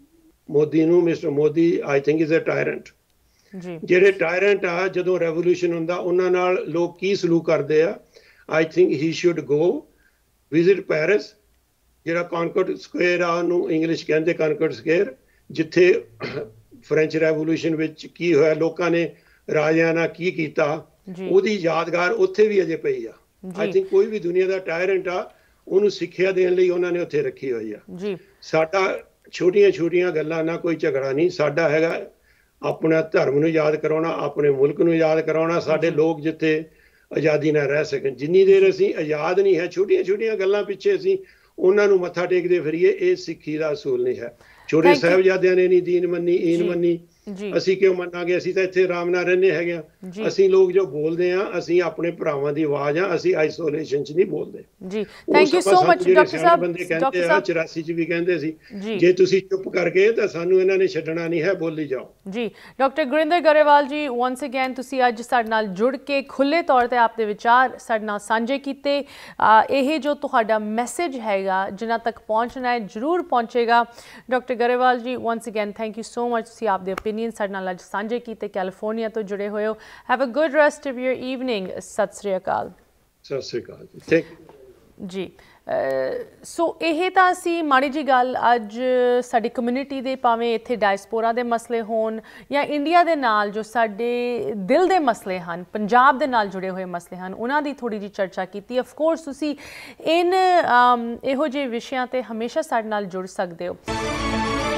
ਮੋਦੀ ਨੂੰ, mister Modi I think is a tyrant. ਜਿਹੜੇ ਟਾਇਰੈਂਟ ਆ ਜਦੋਂ ਰੈਵੋਲੂਸ਼ਨ ਹੁੰਦਾ ਉਹਨਾਂ ਨਾਲ ਲੋਕ ਕੀ ਸਲੂਕ ਕਰਦੇ ਆ, I think he should go visit Paris, ਜਿਹੜਾ ਕੌਨਕੋਰਡ ਸਕੁਏਅਰ ਆ ਉਹਨੂੰ ਇੰਗਲਿਸ਼ ਕਹਿੰਦੇ ਕੌਨਕੋਰਡ ਸਕੁਏਅਰ, ਜਿੱਥੇ ਫ੍ਰੈਂਚ ਰੈਵੋਲੂਸ਼ਨ ਵਿੱਚ ਕੀ ਹੋਇਆ, ਲੋਕਾਂ ਨੇ ਰਾਜਿਆਂ ਨਾਲ ਕੀ ਕੀਤਾ, ਉਹਦੀ ਯਾਦਗਾਰ ਉੱਥੇ ਵੀ ਅਜੇ ਪਈ ਆ। ਆਈ ਥਿੰਕ ਕੋਈ ਵੀ ਦੁਨੀਆ ਦਾ ਟਾਇਰੈਂਟ ਆ ਉਹਨੂੰ ਸਿੱਖਿਆ ਦੇਣ ਲਈ ਉਹਨਾਂ ਨੇ ਉੱਥੇ ਰੱਖੀ ਹੋਈ ਆ। ਸਾਡਾ ਛੋਟੀਆਂ ਛੋਟੀਆਂ ਗੱਲਾਂ ਨਾਲ ਕੋਈ ਝਗੜਾ ਨਹੀਂ, ਸਾਡਾ ਹੈਗਾ ਆਪਣਾ ਧਰਮ ਨੂੰ ਯਾਦ ਕਰਾਉਣਾ, ਆਪਣੇ ਮੁਲਕ ਨੂੰ ਯਾਦ ਕਰਾਉਣਾ, ਸਾਡੇ ਲੋਕ ਜਿੱਥੇ ਆਜ਼ਾਦੀ ਨਾਲ ਰਹਿ ਸਕਣ। ਜਿੰਨੀ ਦੇਰ ਅਸੀਂ ਆਜ਼ਾਦ ਨਹੀਂ ਹੈ, ਛੋਟੀਆਂ ਛੋਟੀਆਂ ਗੱਲਾਂ ਪਿੱਛੇ ਅਸੀਂ ਉਹਨਾਂ ਨੂੰ ਮੱਥਾ ਟੇਕਦੇ ਫਿਰੀਏ, ਇਹ ਸਿੱਖੀ ਦਾ ਅਸੂਲ ਨਹੀਂ ਹੈ। ਛੋਟੇ ਸਾਹਿਬਜ਼ਾਦਿਆਂ ਨੇ ਨਹੀਂ ਦੀਨ ਮੰਨੀ, ਈਨ ਮੰਨੀ, ਅਸੀਂ ਕਿਉਂ ਮੰਨਾਂਗੇ? ਅਸੀਂ ਤਾਂ ਇੱਥੇ ਆਰਾਮ ਨਾਲ ਰਹਿੰਦੇ ਹੈਗੇ ਆ। ਅਸੀਂ ਲੋਕ ਜੋ ਬੋਲਦੇ ਆ, ਅਸੀਂ ਆਪਣੇ ਭਰਾਵਾਂ ਦੀ ਆਵਾਜ਼ ਆ, ਅਸੀਂ ਆਈਸੋਲੇਸ਼ਨ 'ਚ ਨਹੀਂ ਬੋਲਦੇ। ਜੀ thank you so much doctor ਸਾਹਿਬ। ਬੰਦੇ ਕਹਿੰਦੇ ਆ ਚੁਰਾਸੀ 'ਚ ਵੀ ਕਹਿੰਦੇ ਸੀ ਜੇ ਤੁਸੀਂ ਚੁੱਪ ਕਰ ਗਏ ਤਾਂ ਸਾਨੂੰ ਇਹਨਾਂ ਨੇ ਛੱਡਣਾ ਨਹੀਂ ਹੈ, ਬੋਲੀ ਜਾਓ। ਜੀ doctor Gurinder Grewal ji, once again ਤੁਸੀਂ ਅੱਜ ਸਾਡੇ ਨਾਲ ਜੁੜ ਕੇ ਖੁੱਲ੍ਹੇ ਤੌਰ 'ਤੇ ਆਪਣੇ ਵਿਚਾਰ ਸਾਡੇ ਨਾਲ ਸਾਂਝੇ ਕੀਤੇ। ਇਹ ਜੋ ਤੁਹਾਡਾ ਮੈਸੇਜ ਹੈਗਾ ਜਿਨ੍ਹਾਂ ਤੱਕ ਪਹੁੰਚਣਾ ਹੈ ਜ਼ਰੂਰ ਪਹੁੰਚੇਗਾ। Doctor Grewal ji once again thank you so much, ਤੁਸੀਂ ਆਪਦੇ ਓਪੀਨੀਅਨ ਸਾਡੇ ਨਾਲ ਅੱਜ ਸਾਂਝੇ ਕੀਤੇ, ਕੈਲੀਫੋਰਨੀਆ ਤੋਂ ਜੁੜੇ ਹੋਏ ਹੋ। Have a good rest of your evening. ਸਤਿ ਸ੍ਰੀ ਅਕਾਲ। ਸਤਿ ਸ੍ਰੀ ਅਕਾਲ ਜੀ, ਥੈਂਕ ਯੂ ਜੀ। ਸੋ ਇਹ ਤਾਂ ਅਸੀਂ ਮਾੜੀ ਜੀ ਗੱਲ ਅੱਜ ਸਾਡੀ ਕਮਿਊਨਿਟੀ ਦੇ, ਭਾਵੇਂ ਇੱਥੇ ਡਾਇਸਪੋਰਾ ਦੇ ਮਸਲੇ ਹੋਣ ਜਾਂ ਇੰਡੀਆ ਦੇ ਨਾਲ ਜੋ ਸਾਡੇ ਦਿਲ ਦੇ ਮਸਲੇ ਹਨ, ਪੰਜਾਬ ਦੇ ਨਾਲ ਜੁੜੇ ਹੋਏ ਮਸਲੇ ਹਨ, ਉਹਨਾਂ ਦੀ ਥੋੜ੍ਹੀ ਜਿਹੀ ਚਰਚਾ ਕੀਤੀ। ਆਫ ਕੋਰਸ ਤੁਸੀਂ ਇਨ ਇਹੋ ਜਿਹੇ ਵਿਸ਼ਿਆਂ 'ਤੇ ਹਮੇਸ਼ਾ ਸਾਡੇ ਨਾਲ ਜੁੜ ਸਕਦੇ ਹੋ।